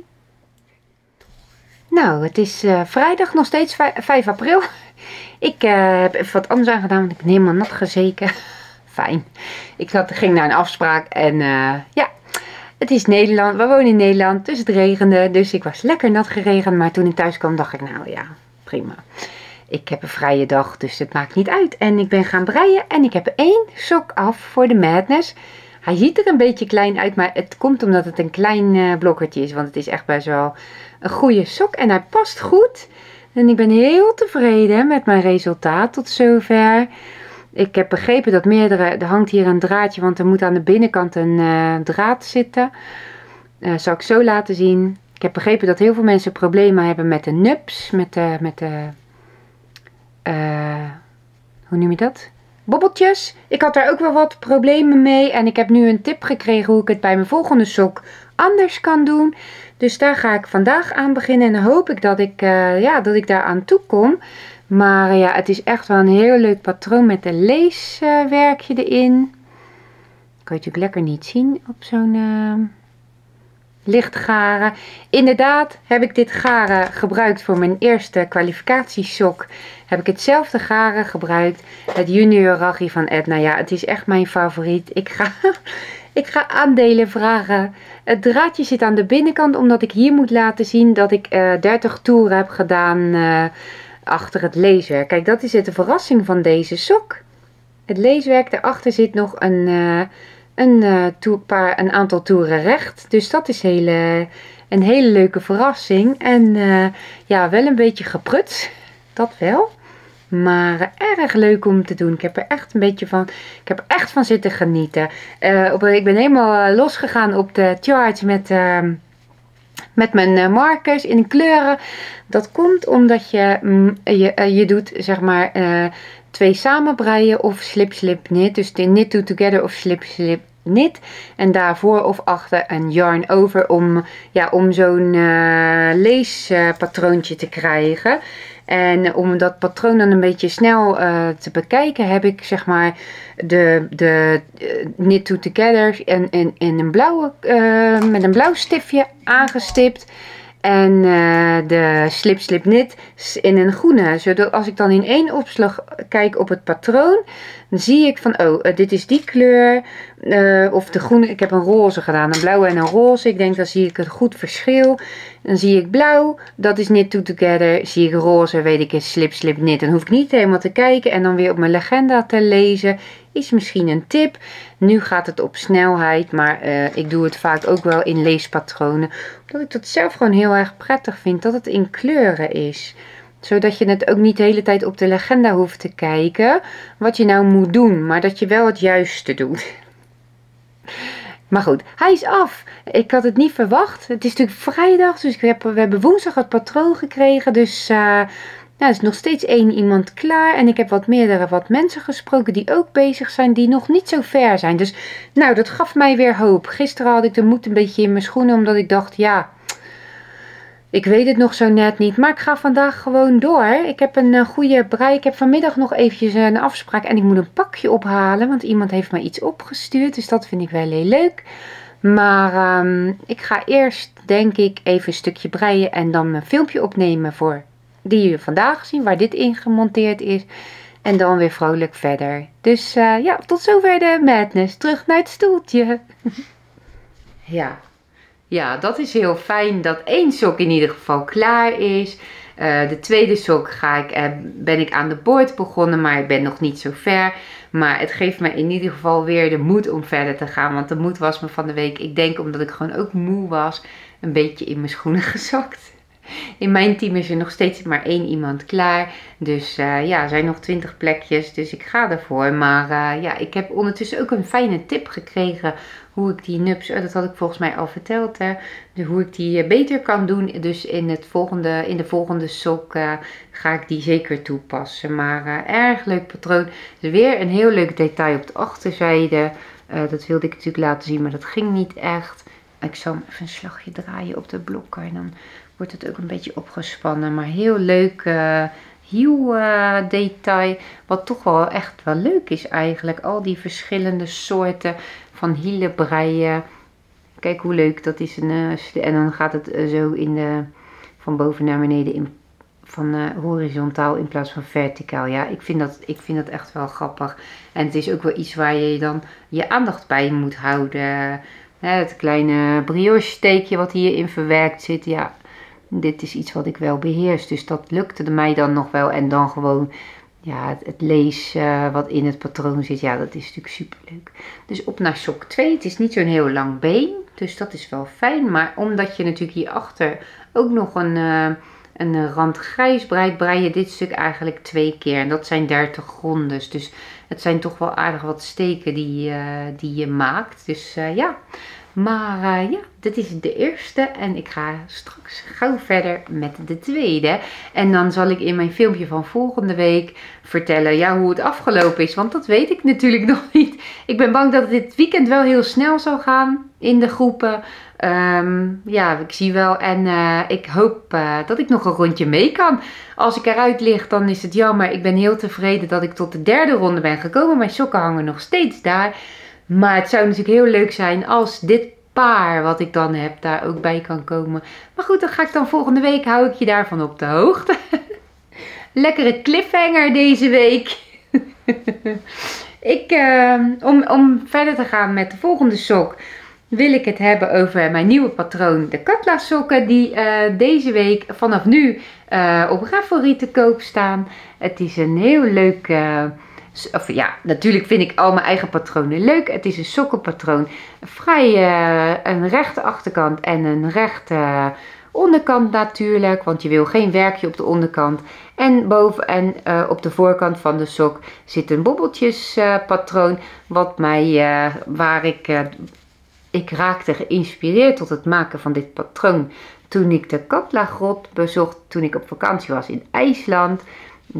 Nou, het is vrijdag, nog steeds 5 april. Ik heb even wat anders aan gedaan, want ik ben helemaal nat gezeken. Fijn. Ik ging naar een afspraak en ja, het is Nederland. We wonen in Nederland, dus het regende. Dus ik was lekker nat geregend, maar toen ik thuis kwam dacht ik, nou ja, prima. Ik heb een vrije dag, dus het maakt niet uit. En ik ben gaan breien en ik heb 1 sok af voor de Madness. Hij ziet er een beetje klein uit, maar het komt omdat het een klein blokkertje is. Want het is echt best wel een goede sok en hij past goed. En ik ben heel tevreden met mijn resultaat tot zover. Ik heb begrepen dat er hangt hier een draadje, want er moet aan de binnenkant een draad zitten. Zal ik zo laten zien. Ik heb begrepen dat heel veel mensen problemen hebben met de nubs, hoe noem je dat? Bobbeltjes. Ik had daar ook wel wat problemen mee. En ik heb nu een tip gekregen hoe ik het bij mijn volgende sok anders kan doen. Dus daar ga ik vandaag aan beginnen. En dan hoop ik dat ik daar aan toe kom. Maar ja, het is echt wel een heel leuk patroon met een leeswerkje erin. Kan je natuurlijk lekker niet zien op zo'n licht garen. Inderdaad heb ik dit garen gebruikt voor mijn eerste kwalificatiesok. Heb ik hetzelfde garen gebruikt. Het Junior Raggi van Edna. Ja, het is echt mijn favoriet. Ik ga aandelen vragen. Het draadje zit aan de binnenkant. Omdat ik hier moet laten zien dat ik 30 toeren heb gedaan achter het leeswerk. Kijk, dat is de verrassing van deze sok. Het leeswerk, daarachter zit nog een aantal toeren recht. Dus dat is een hele leuke verrassing. En ja, wel een beetje gepruts. Dat wel. Maar erg leuk om te doen. Ik heb er echt van zitten genieten. Ik ben helemaal losgegaan op de charts met mijn markers in kleuren. Dat komt omdat je doet zeg maar 2 samenbreien of slip slip knit. Dus de knit to together of slip slip knit. En daarvoor of achter een yarn over om zo'n leespatroontje te krijgen. En om dat patroon dan een beetje snel te bekijken heb ik zeg maar de knit to together in een blauwe, met een blauw stiftje aangestipt. En de slip slip knit in een groene. Zodat als ik dan in 1 opslag kijk op het patroon. Dan zie ik van dit is die kleur. Of de groene. Ik heb een roze gedaan. Een blauwe en een roze. Ik denk dan zie ik een goed verschil. Dan zie ik blauw. Dat is knit to together. Zie ik roze. Weet ik is slip slip knit. Dan hoef ik niet helemaal te kijken. En dan weer op mijn legenda te lezen. is misschien een tip. Nu gaat het op snelheid, maar ik doe het vaak ook wel in leespatronen. Omdat ik dat zelf gewoon heel erg prettig vind, dat het in kleuren is. Zodat je het ook niet de hele tijd op de legenda hoeft te kijken wat je nou moet doen. Maar dat je wel het juiste doet. Maar goed, hij is af. Ik had het niet verwacht. Het is natuurlijk vrijdag, dus we hebben woensdag het patroon gekregen. Dus er is nog steeds 1 iemand klaar. En ik heb wat mensen gesproken die ook bezig zijn, die nog niet zo ver zijn. Dus nou, dat gaf mij weer hoop. Gisteren had ik de moed een beetje in mijn schoenen, omdat ik dacht, ja, ik weet het nog zo net niet. Maar ik ga vandaag gewoon door. Ik heb een goede brei. Ik heb vanmiddag nog eventjes een afspraak en ik moet een pakje ophalen. Want iemand heeft mij iets opgestuurd. Dus dat vind ik wel heel leuk. Maar ik ga eerst, denk ik, even een stukje breien en dan een filmpje opnemen voor die jullie vandaag zien, waar dit in gemonteerd is. En dan weer vrolijk verder. Dus ja, tot zover de madness. Terug naar het stoeltje. Ja, dat is heel fijn dat 1 sok in ieder geval klaar is. De tweede sok ben ik aan de boord begonnen, maar ik ben nog niet zo ver. Maar het geeft me in ieder geval weer de moed om verder te gaan. Want de moed was me van de week, ik denk omdat ik gewoon ook moe was, een beetje in mijn schoenen gezakt. In mijn team is er nog steeds maar 1 iemand klaar. Dus ja, er zijn nog 20 plekjes. Dus ik ga ervoor. Maar ja, ik heb ondertussen ook een fijne tip gekregen. Hoe ik die nups, dat had ik volgens mij al verteld. Hè, dus hoe ik die beter kan doen. Dus in de volgende sok ga ik die zeker toepassen. Maar erg leuk patroon. Dus weer een heel leuk detail op de achterzijde. Dat wilde ik natuurlijk laten zien, maar dat ging niet echt. Ik zal hem even een slagje draaien op de blokker. En dan wordt het ook een beetje opgespannen. Maar heel leuk hiel detail. Wat toch wel echt wel leuk is eigenlijk. Al die verschillende soorten van hielen breien. Kijk hoe leuk dat is. En dan gaat het zo van boven naar beneden van horizontaal in plaats van verticaal. Ja, ik vind dat echt wel grappig. En het is ook wel iets waar je dan je aandacht bij moet houden. Het kleine brioche steekje wat hierin verwerkt zit. Ja, dit is iets wat ik wel beheers. Dus dat lukte mij dan nog wel. En dan gewoon ja, het lees wat in het patroon zit. Ja, dat is natuurlijk super leuk. Dus op naar sok 2. Het is niet zo'n heel lang been. Dus dat is wel fijn. Maar omdat je natuurlijk hierachter ook nog een rand grijs breidt, brei je dit stuk eigenlijk 2 keer. En dat zijn 30 rondes. Dus het zijn toch wel aardig wat steken die je maakt. Dus ja. Maar ja, dit is de eerste en ik ga straks gauw verder met de tweede. En dan zal ik in mijn filmpje van volgende week vertellen ja, hoe het afgelopen is. Want dat weet ik natuurlijk nog niet. Ik ben bang dat het dit weekend wel heel snel zal gaan in de groepen. Ja, ik zie wel en ik hoop dat ik nog een rondje mee kan. Als ik eruit lig, dan is het jammer. Ik ben heel tevreden dat ik tot de 3e ronde ben gekomen. Mijn sokken hangen nog steeds daar. Maar het zou natuurlijk heel leuk zijn als dit paar wat ik dan heb daar ook bij kan komen. Maar goed, dan ga ik dan volgende week, hou ik je daarvan op de hoogte. Lekkere cliffhanger deze week. Om verder te gaan met de volgende sok, wil ik het hebben over mijn nieuwe patroon, de Katla sokken, die deze week vanaf nu op Ravelry te koop staan. Het is een heel leuk, ja, natuurlijk vind ik al mijn eigen patronen leuk. Het is een sokkenpatroon, vrij een rechte achterkant en een rechte onderkant natuurlijk, want je wil geen werkje op de onderkant. En boven en op de voorkant van de sok zit een bobbeltjespatroon, waar ik raakte geïnspireerd tot het maken van dit patroon toen ik de Katla-grot bezocht, toen ik op vakantie was in IJsland. Het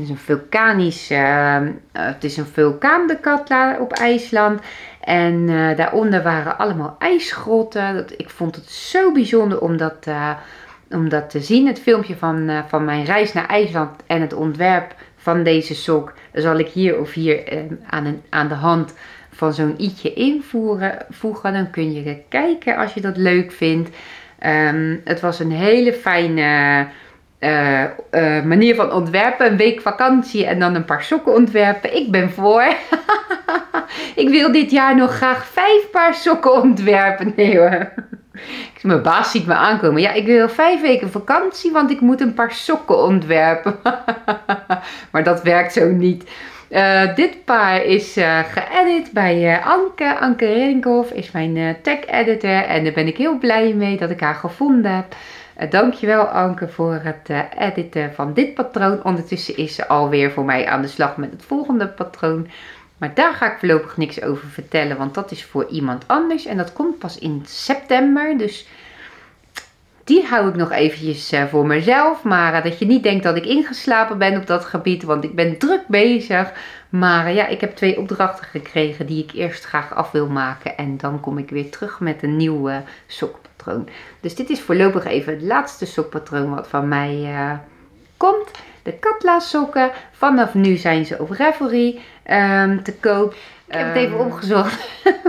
is een vulkaan, de Katla, op IJsland. En daaronder waren allemaal ijsgrotten. Ik vond het zo bijzonder om dat te zien. Het filmpje van mijn reis naar IJsland en het ontwerp van deze sok zal ik hier of hier aan de hand van zo'n i'tje invoegen. Dan kun je kijken als je dat leuk vindt. Het was een hele fijne manier van ontwerpen. Een week vakantie en dan een paar sokken ontwerpen. Ik ben voor. Ik wil dit jaar nog graag 5 paar sokken ontwerpen. Nee hoor. Mijn baas ziet me aankomen. Ja, ik wil 5 weken vakantie, want ik moet een paar sokken ontwerpen. Maar dat werkt zo niet. Dit paar is geëdit bij Anke. Anke Rinkhoff is mijn tag editor en daar ben ik heel blij mee dat ik haar gevonden heb. Dankjewel Anke voor het editen van dit patroon. Ondertussen is ze alweer voor mij aan de slag met het volgende patroon. Maar daar ga ik voorlopig niks over vertellen, want dat is voor iemand anders. En dat komt pas in september, dus die hou ik nog eventjes voor mezelf. Maar dat je niet denkt dat ik ingeslapen ben op dat gebied, want ik ben druk bezig. Maar ja, ik heb 2 opdrachten gekregen die ik eerst graag af wil maken. En dan kom ik weer terug met een nieuw sokpatroon. Dus dit is voorlopig even het laatste sokpatroon wat van mij komt. De Katla sokken. Vanaf nu zijn ze op Ravelry te koop. Ik heb het even opgezocht.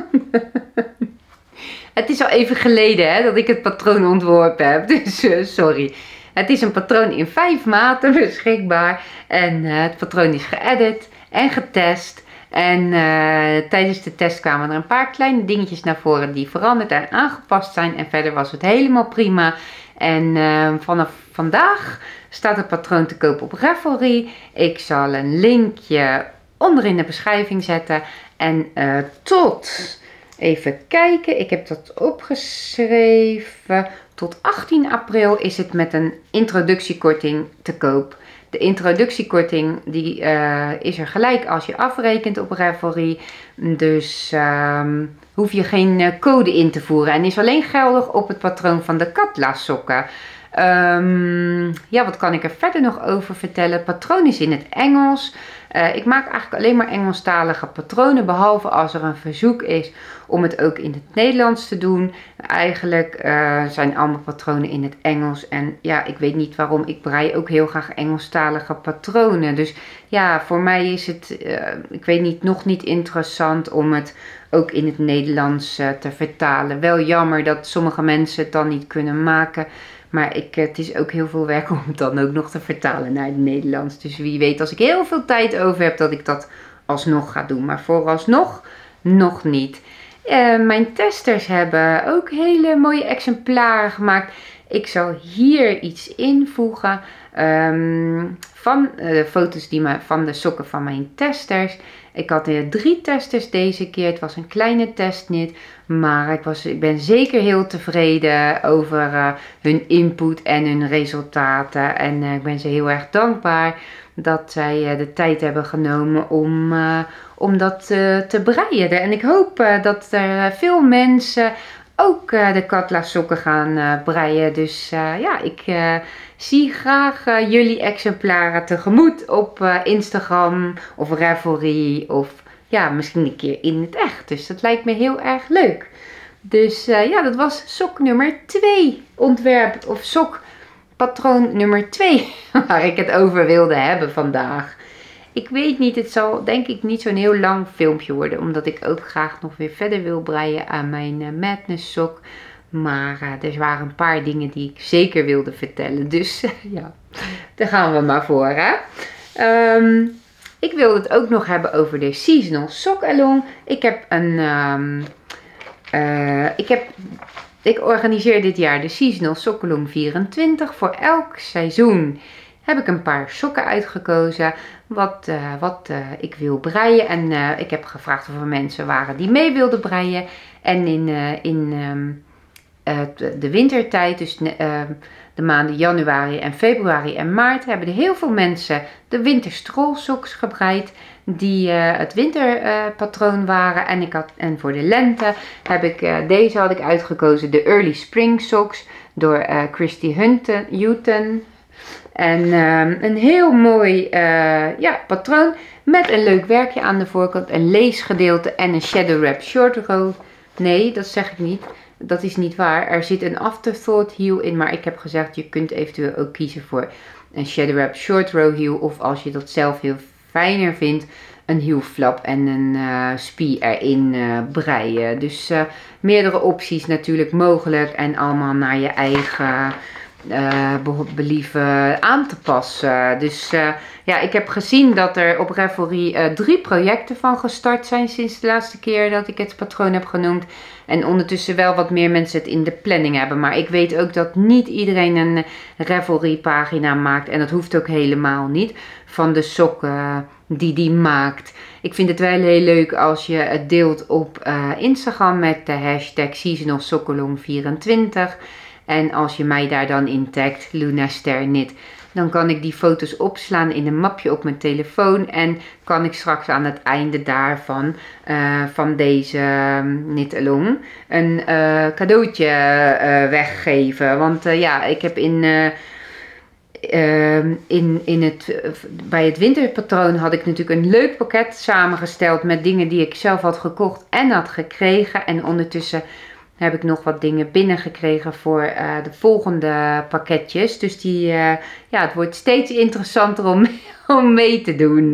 Het is al even geleden hè, dat ik het patroon ontworpen heb. Dus sorry. Het is een patroon in 5 maten beschikbaar. En het patroon is geëdit en getest. En tijdens de test kwamen er een paar kleine dingetjes naar voren die veranderd en aangepast zijn. En verder was het helemaal prima. En vanaf vandaag staat het patroon te koop op Ravelry. Ik zal een linkje onder in de beschrijving zetten. En tot, even kijken, ik heb dat opgeschreven. Tot 18 april is het met een introductiekorting te koop. De introductiekorting die, is er gelijk als je afrekent op Ravelry. Dus hoef je geen code in te voeren. En is alleen geldig op het patroon van de Katla sokken. Ja, wat kan ik er verder nog over vertellen? Het patroon is in het Engels. Ik maak eigenlijk alleen maar Engelstalige patronen. Behalve als er een verzoek is om het ook in het Nederlands te doen. Eigenlijk zijn allemaal patronen in het Engels. En ja, ik weet niet waarom. Ik brei ook heel graag Engelstalige patronen. Dus ja, voor mij is het, ik weet niet, nog niet interessant om het ook in het Nederlands te vertalen. Wel jammer dat sommige mensen het dan niet kunnen maken. Maar het is ook heel veel werk om het dan ook nog te vertalen naar het Nederlands. Dus wie weet, als ik heel veel tijd over heb, dat ik dat alsnog ga doen. Maar vooralsnog nog niet. Mijn testers hebben ook hele mooie exemplaren gemaakt. Ik zal hier iets invoegen van foto's van de sokken van mijn testers. Ik had 3 testers deze keer. Het was een kleine testnit. Maar ik ben zeker heel tevreden over hun input en hun resultaten. En ik ben ze heel erg dankbaar dat zij de tijd hebben genomen om dat te breien. En ik hoop dat er veel mensen ook de Katla sokken gaan breien. Dus ja, ik zie graag jullie exemplaren tegemoet op Instagram of Ravelry of ja, misschien een keer in het echt. Dus dat lijkt me heel erg leuk. Dus ja, dat was sok nummer 2 ontwerp of sokpatroon nummer 2 waar ik het over wilde hebben vandaag. Ik weet niet, het zal denk ik niet zo'n heel lang filmpje worden, omdat ik ook graag nog weer verder wil breien aan mijn Madness sok. Maar er waren een paar dingen die ik zeker wilde vertellen. Dus ja, daar gaan we maar voor hè. Ik wilde het ook nog hebben over de Seasonal Sock Along. Ik organiseer dit jaar de Seasonal Sock Along 24. Voor elk seizoen heb ik een paar sokken uitgekozen wat ik wil breien. En ik heb gevraagd of er mensen waren die mee wilden breien. En in de wintertijd, dus de maanden januari en februari en maart, hebben er heel veel mensen de winterstrollsoks gebreid. Die het winterpatroon waren. En voor de lente heb ik deze had ik uitgekozen. De Early Spring Socks door Christy Houghton. En een heel mooi patroon met een leuk werkje aan de voorkant. Een leesgedeelte en een shadow wrap short row. Nee, dat zeg ik niet. Dat is niet waar. Er zit een afterthought heel in. Maar ik heb gezegd, je kunt eventueel ook kiezen voor een shadow wrap short row heel. Of als je dat zelf heel fijner vindt, een heel flap en een spie erin breien. Dus meerdere opties natuurlijk mogelijk. En allemaal naar je eigen believen aan te passen. Dus ja, ik heb gezien dat er op Ravelry 3 projecten van gestart zijn sinds de laatste keer dat ik het patroon heb genoemd. En ondertussen wel wat meer mensen het in de planning hebben. Maar ik weet ook dat niet iedereen een Ravelry pagina maakt. En dat hoeft ook helemaal niet. Van de sokken die maakt. Ik vind het wel heel leuk als je het deelt op Instagram met de hashtag seasonalsokkelong24. En als je mij daar dan in tagt, Lunaster-knit, dan kan ik die foto's opslaan in een mapje op mijn telefoon. En kan ik straks aan het einde daarvan, van deze knit-along, een cadeautje weggeven. Want ja, ik heb bij het winterpatroon had ik natuurlijk een leuk pakket samengesteld met dingen die ik zelf had gekocht en had gekregen. En ondertussen heb ik nog wat dingen binnengekregen voor de volgende pakketjes. Dus ja, het wordt steeds interessanter om mee te doen.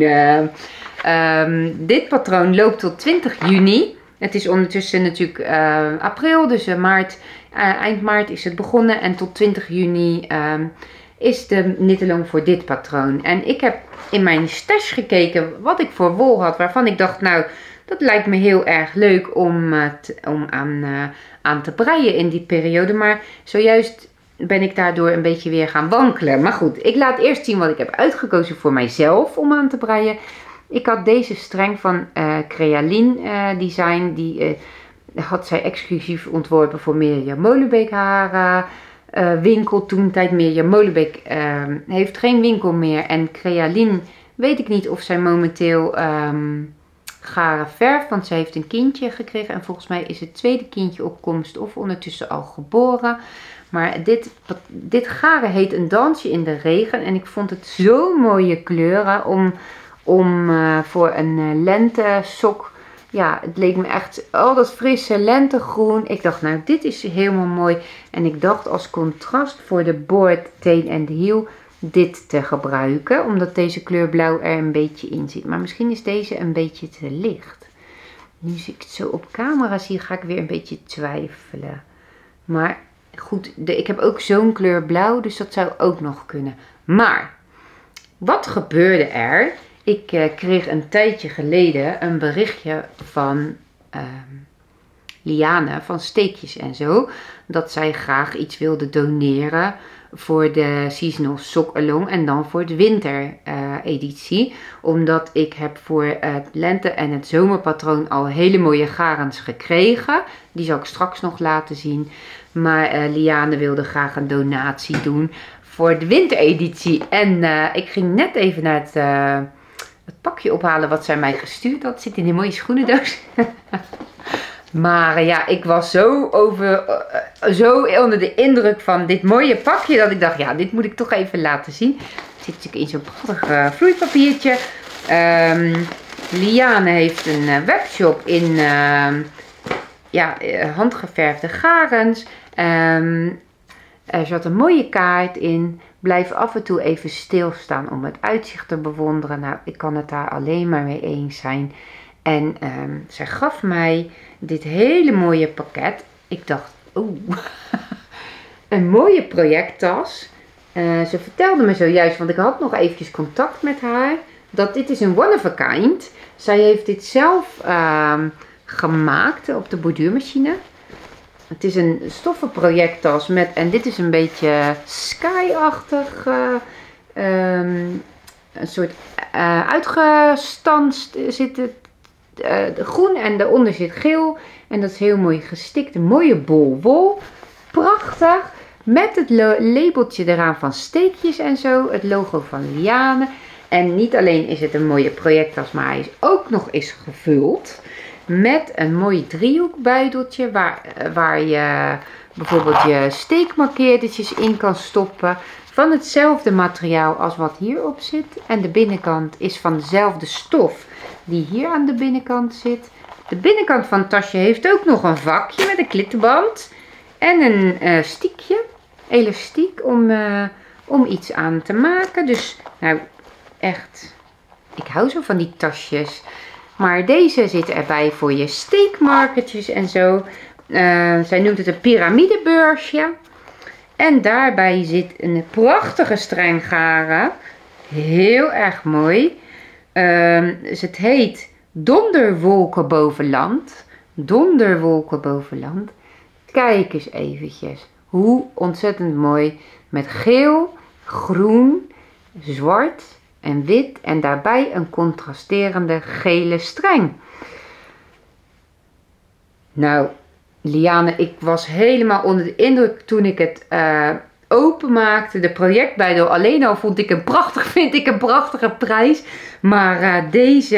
Dit patroon loopt tot 20 juni. Het is ondertussen natuurlijk april, dus eind maart is het begonnen. En tot 20 juni is de knit-along voor dit patroon. En ik heb in mijn stash gekeken wat ik voor wol had, waarvan ik dacht, nou, dat lijkt me heel erg leuk om aan te breien in die periode. Maar zojuist ben ik daardoor een beetje weer gaan wankelen. Maar goed, ik laat eerst zien wat ik heb uitgekozen voor mijzelf om aan te breien. Ik had deze streng van Crealine Design. Die had zij exclusief ontworpen voor Mirjam Molenbeek haar winkel toen tijd. Mirjam Molenbeek heeft geen winkel meer. En Crealine weet ik niet of zij momenteel garen verf, want ze heeft een kindje gekregen. En volgens mij is het tweede kindje op komst of ondertussen al geboren. Maar dit garen heet Een Dansje in de Regen. En ik vond het zo mooie kleuren om voor een lentesok. Ja, het leek me echt al dat frisse lentegroen. Ik dacht, nou, dit is helemaal mooi. En ik dacht als contrast voor de boord, teen en de hiel dit te gebruiken. Omdat deze kleur blauw er een beetje in zit. Maar misschien is deze een beetje te licht. Nu zie ik het zo op camera zie, ga ik weer een beetje twijfelen. Maar goed, ik heb ook zo'n kleur blauw. Dus dat zou ook nog kunnen. Maar, wat gebeurde er? Ik kreeg een tijdje geleden een berichtje van Liane van Steekjes en Zo. Dat zij graag iets wilde doneren voor de Seasonal Sok-along en dan voor de winter editie. Omdat ik heb voor het lente- en het zomerpatroon al hele mooie garens gekregen. Die zal ik straks nog laten zien. Maar Liane wilde graag een donatie doen voor de wintereditie. En ik ging net even naar het pakje ophalen wat zij mij gestuurd had. Zit in die mooie schoenendoos. Maar ja, ik was zo onder de indruk van dit mooie pakje. Dat ik dacht, ja, dit moet ik toch even laten zien. Het zit natuurlijk in zo'n prachtig vloeipapiertje. Liane heeft een webshop in handgeverfde garens. Er zat een mooie kaart in. Blijf af en toe even stilstaan om het uitzicht te bewonderen. Nou, ik kan het daar alleen maar mee eens zijn. En zij gaf mij dit hele mooie pakket. Ik dacht, oeh, een mooie projecttas. Ze vertelde me zojuist, want ik had nog eventjes contact met haar, dat dit is een one of a kind. Zij heeft dit zelf gemaakt op de borduurmachine. Het is een stoffen projecttas met, en dit is een beetje sky-achtig, een soort uitgestanst zit het groen en daaronder zit geel. En dat is heel mooi gestikt, een mooie bol wol. Prachtig, met het labeltje eraan van Steekjes en Zo, het logo van Liane. En niet alleen is het een mooie projecttas, maar hij is ook nog eens gevuld met een mooi driehoekbuideltje waar je bijvoorbeeld je steekmarkeerdertjes in kan stoppen. Van hetzelfde materiaal als wat hierop zit. En de binnenkant is van dezelfde stof die hier aan de binnenkant zit. De binnenkant van het tasje heeft ook nog een vakje met een klittenband. En een stiekje, elastiek om iets aan te maken. Dus nou echt, ik hou zo van die tasjes. Maar deze zit erbij voor je steekmarkertjes en zo. Zij noemt het een piramidebeursje. En daarbij zit een prachtige streng garen. Heel erg mooi. Dus het heet Donderwolken boven land. Donderwolken boven land. Kijk eens eventjes. Hoe ontzettend mooi. Met geel, groen, zwart en wit en daarbij een contrasterende gele streng. Nou, Liane, ik was helemaal onder de indruk toen ik het openmaakte. De projectbijbel alleen al vind ik een prachtige prijs. Maar deze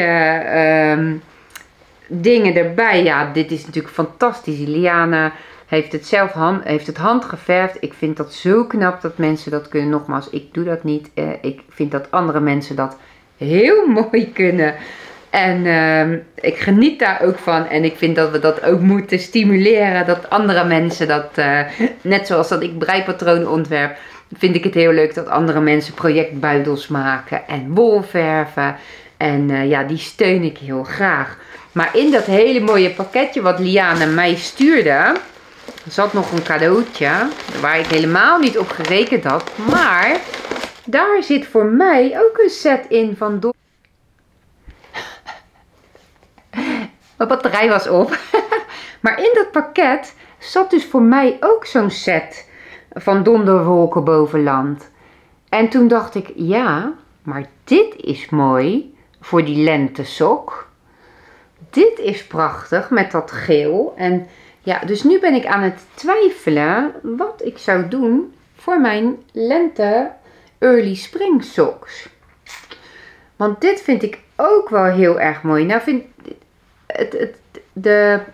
dingen erbij, ja, dit is natuurlijk fantastisch. Liane heeft het zelf handgeverfd. Ik vind dat zo knap dat mensen dat kunnen. Nogmaals, ik doe dat niet. Ik vind dat andere mensen dat heel mooi kunnen. En ik geniet daar ook van. En ik vind dat we dat ook moeten stimuleren. Dat andere mensen dat, net zoals dat ik breipatronen ontwerp, vind ik het heel leuk dat andere mensen projectbuidels maken en wolverven. En ja, die steun ik heel graag. Maar in dat hele mooie pakketje wat Liane mij stuurde, zat nog een cadeautje waar ik helemaal niet op gerekend had. Maar daar zit voor mij ook een set in van Mijn batterij was op. Maar in dat pakket zat dus voor mij ook zo'n set van donderwolken boven land. En toen dacht ik, ja, maar dit is mooi voor die lentesok. Dit is prachtig met dat geel. En ja, dus nu ben ik aan het twijfelen wat ik zou doen voor mijn lente early spring socks. Want dit vind ik ook wel heel erg mooi. Nou vind de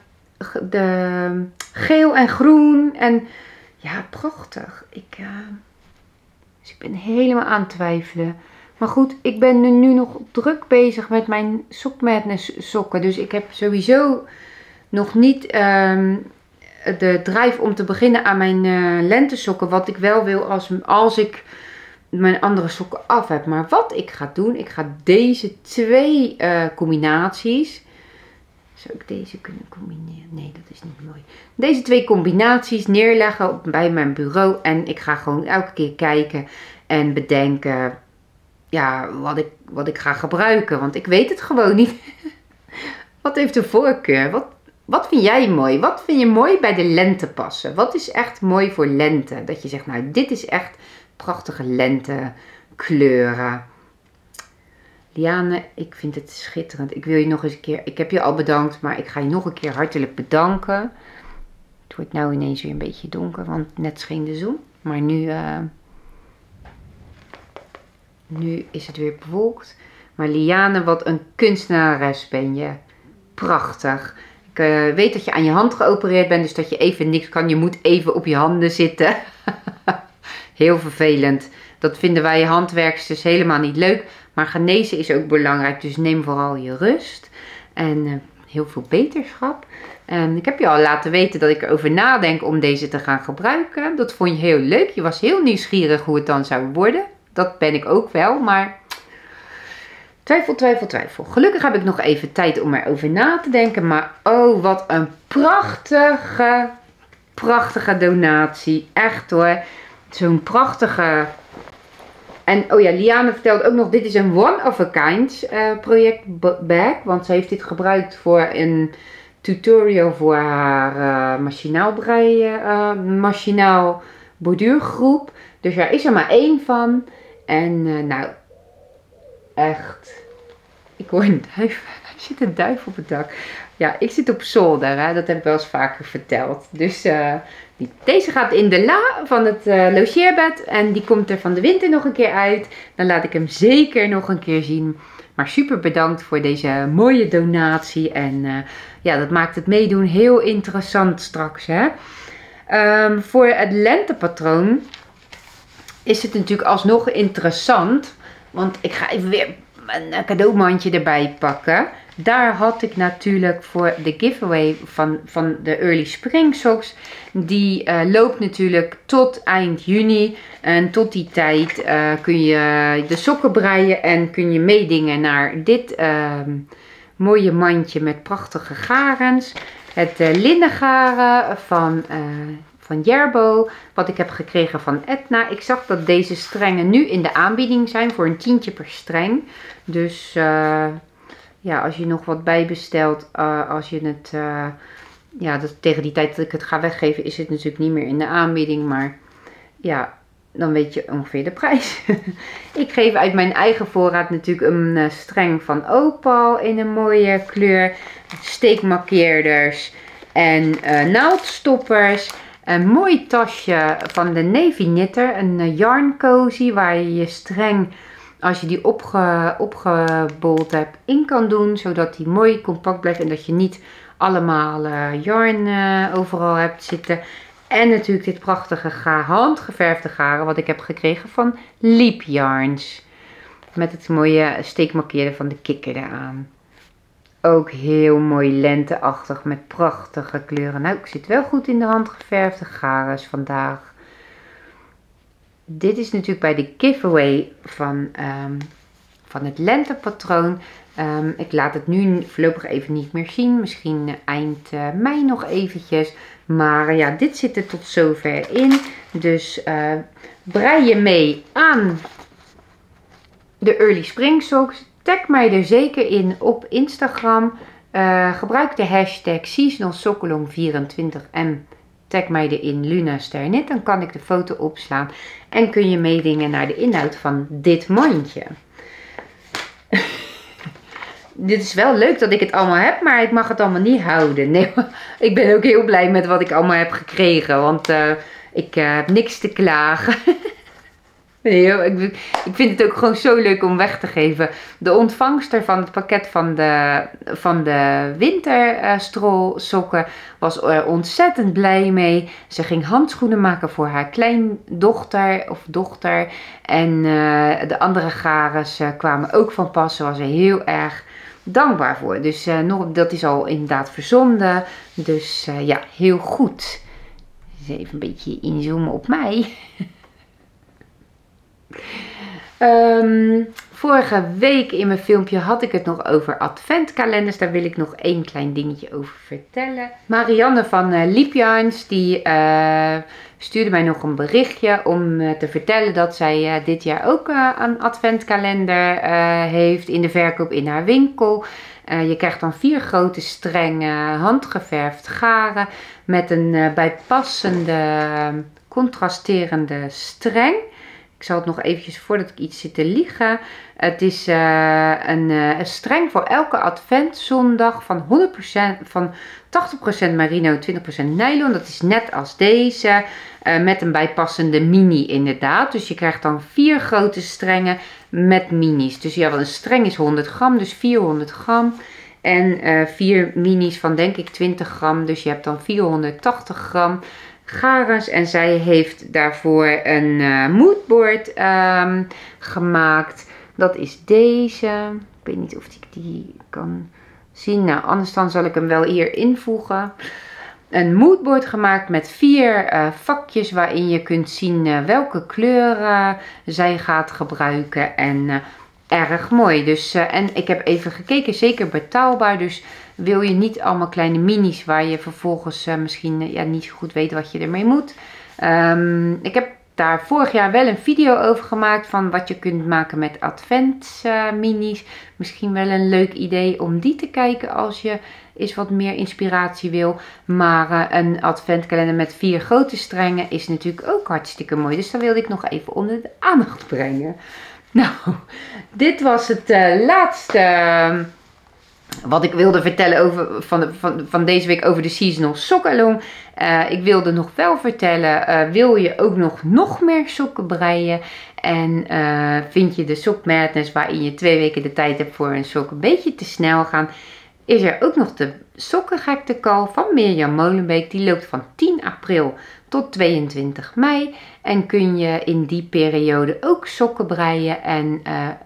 geel en groen en ja, prachtig. Dus ik ben helemaal aan het twijfelen. Maar goed, ik ben nu nog druk bezig met mijn Sock Madness sokken. Dus ik heb sowieso nog niet de drive om te beginnen aan mijn lentesokken. Wat ik wel wil als ik mijn andere sokken af heb. Maar wat ik ga doen, ik ga deze twee combinaties. Zou ik deze kunnen combineren? Nee, dat is niet mooi. Deze twee combinaties neerleggen bij mijn bureau. En ik ga gewoon elke keer kijken en bedenken, ja, wat ik ga gebruiken. Want ik weet het gewoon niet. Wat heeft de voorkeur? Wat vind jij mooi? Wat vind je mooi bij de lente passen? Wat is echt mooi voor lente? Dat je zegt, nou, dit is echt prachtige lente kleuren. Liane, ik vind het schitterend. Ik wil je nog eens een keer, ik heb je al bedankt, maar ik ga je nog een keer hartelijk bedanken. Het wordt nou ineens weer een beetje donker, want net scheen de zon. Maar nu is het weer bewolkt. Maar Liane, wat een kunstenares ben je. Prachtig. Ik weet dat je aan je hand geopereerd bent, dus dat je even niks kan. Je moet even op je handen zitten. Heel vervelend. Dat vinden wij handwerksters helemaal niet leuk. Maar genezen is ook belangrijk, dus neem vooral je rust. En heel veel beterschap. En ik heb je al laten weten dat ik erover nadenk om deze te gaan gebruiken. Dat vond je heel leuk. Je was heel nieuwsgierig hoe het dan zou worden. Dat ben ik ook wel, maar twijfel, twijfel, twijfel. Gelukkig heb ik nog even tijd om erover na te denken. Maar oh, wat een prachtige donatie. Echt hoor. Zo'n prachtige. En oh ja, Liane vertelt ook nog, dit is een one-of-a-kind projectbag. Want ze heeft dit gebruikt voor een tutorial voor haar machinaal borduurgroep. Dus daar is er maar één van. En nou, echt. Ik hoor een duif. Er zit een duif op het dak. Ja, ik zit op zolder. Hè? Dat heb ik wel eens vaker verteld. Dus deze gaat in de la van het logeerbed. En die komt er van de winter nog een keer uit. Dan laat ik hem zeker nog een keer zien. Maar super bedankt voor deze mooie donatie. En ja, dat maakt het meedoen heel interessant straks. Hè? Voor het lentepatroon is het natuurlijk alsnog interessant. Want ik ga even weer een cadeaumandje erbij pakken. Daar had ik natuurlijk voor de giveaway van de Early Spring Socks. Die loopt natuurlijk tot eind juni. En tot die tijd kun je de sokken breien en kun je meedingen naar dit mooie mandje met prachtige garens. Het linnengaren van Jerbo, wat ik heb gekregen van Etna. Ik zag dat deze strengen nu in de aanbieding zijn voor een tientje per streng. Dus ja, als je nog wat bijbestelt, als je het, ja, tegen die tijd dat ik het ga weggeven, is het natuurlijk niet meer in de aanbieding. Maar ja, dan weet je ongeveer de prijs. Ik geef uit mijn eigen voorraad natuurlijk een streng van Opal in een mooie kleur. Steekmarkeerders en naaldstoppers. Een mooi tasje van de Navy Knitter. Een yarn cozy waar je je streng, als je die opgebold hebt, in kan doen. Zodat die mooi compact blijft en dat je niet allemaal yarn overal hebt zitten. En natuurlijk dit prachtige handgeverfde garen wat ik heb gekregen van Leap Yarns. Met het mooie steekmarkeerder van de kikker eraan. Ook heel mooi lenteachtig met prachtige kleuren. Nou, ik zit wel goed in de handgeverfde garens vandaag. Dit is natuurlijk bij de giveaway van het lentepatroon. Ik laat het nu voorlopig even niet meer zien. Misschien eind mei nog eventjes. Maar ja, dit zit er tot zover in. Dus brei je mee aan de Early Spring Socks. Tag mij er zeker in op Instagram. Gebruik de hashtag SeasonalSokkelong24 en tag mij erin Luna Sterknit. Dan kan ik de foto opslaan en kun je meedingen naar de inhoud van dit mandje. Dit is wel leuk dat ik het allemaal heb, maar ik mag het allemaal niet houden. Nee, ik ben ook heel blij met wat ik allemaal heb gekregen, want ik heb niks te klagen. Nee, ik vind het ook gewoon zo leuk om weg te geven. De ontvangster van het pakket van de winterstrolsokken was er ontzettend blij mee. Ze ging handschoenen maken voor haar kleindochter of dochter. En de andere garens kwamen ook van pas. Ze was er heel erg dankbaar voor. Dus dat is al inderdaad verzonden. Dus ja, heel goed. Dus even een beetje inzoomen op mij. Vorige week in mijn filmpje had ik het nog over adventkalenders. Daar wil ik nog één klein dingetje over vertellen. Marianne van Leap Yarns die stuurde mij nog een berichtje om te vertellen dat zij dit jaar ook een adventkalender heeft in de verkoop in haar winkel. Je krijgt dan 4 grote strenge handgeverfd garen met een bijpassende contrasterende streng. Ik zal het nog eventjes voordat ik iets zit te liegen. Het is een streng voor elke adventzondag van 100%, van 80% merino, 20% nylon. Dat is net als deze. Met een bijpassende mini inderdaad. Dus je krijgt dan 4 grote strengen met minis. Dus ja, een streng is 100 gram, dus 400 gram. En 4 minis van denk ik 20 gram. Dus je hebt dan 480 gram. Garens en zij heeft daarvoor een moodboard gemaakt. Dat is deze. Ik weet niet of ik die kan zien. Nou, anders dan zal ik hem wel hier invoegen. Een moodboard gemaakt met 4 vakjes waarin je kunt zien welke kleuren zij gaat gebruiken. En erg mooi. Dus, en ik heb even gekeken, zeker betaalbaar. Dus wil je niet allemaal kleine minis waar je vervolgens misschien niet zo goed weet wat je ermee moet. Ik heb daar vorig jaar wel een video over gemaakt van wat je kunt maken met advent minis. Misschien wel een leuk idee om die te kijken als je eens wat meer inspiratie wil. Maar een adventkalender met 4 grote strengen is natuurlijk ook hartstikke mooi. Dus dat wilde ik nog even onder de aandacht brengen. Nou, dit was het laatste wat ik wilde vertellen over, van deze week over de Seasonal Sokkelong. Ik wilde nog wel vertellen, wil je ook nog meer sokken breien? En vind je de Sock Madness waarin je 2 weken de tijd hebt voor een sok een beetje te snel gaan? Is er ook nog de Sokkengekte-call van Mirjam Molenbeek. Die loopt van 10 april tot 22 mei. En kun je in die periode ook sokken breien. En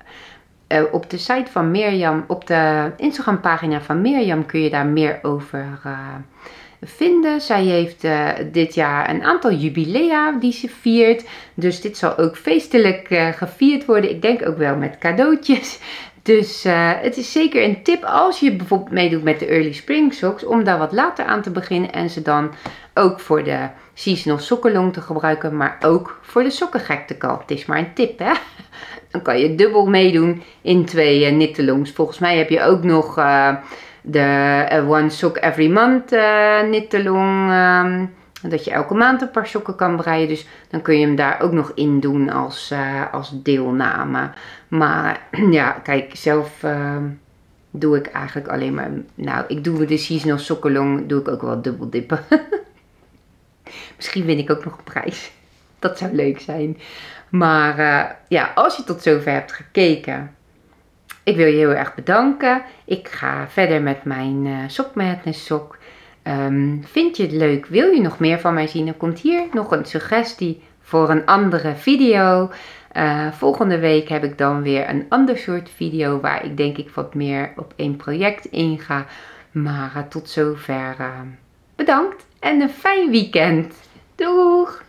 op de site van Mirjam, op de Instagram pagina van Mirjam kun je daar meer over vinden. Zij heeft dit jaar een aantal jubilea die ze viert. Dus dit zal ook feestelijk gevierd worden. Ik denk ook wel met cadeautjes. Dus het is zeker een tip als je bijvoorbeeld meedoet met de Early Spring Socks. Om daar wat later aan te beginnen. En ze dan ook voor de Seasonal Sokkelong te gebruiken. Maar ook voor de Sokkengekte-call. Het is maar een tip, hè. Dan kan je dubbel meedoen in 2 nittelongs. Volgens mij heb je ook nog de One Sock Every Month nittelong Dat je elke maand een paar sokken kan breien. Dus dan kun je hem daar ook nog in doen als deelname. Maar ja, kijk, zelf doe ik eigenlijk alleen maar... Nou, ik doe de seasonal sokkenlong, doe ik ook wel dubbel dippen. Misschien win ik ook nog een prijs. Dat zou leuk zijn. Maar ja, als je tot zover hebt gekeken... Ik wil je heel erg bedanken. Ik ga verder met mijn Sock Madness sok. Vind je het leuk? Wil je nog meer van mij zien? Dan komt hier nog een suggestie voor een andere video. Volgende week heb ik dan weer een ander soort video waar ik denk ik wat meer op één project inga. Maar tot zover bedankt en een fijn weekend. Doeg!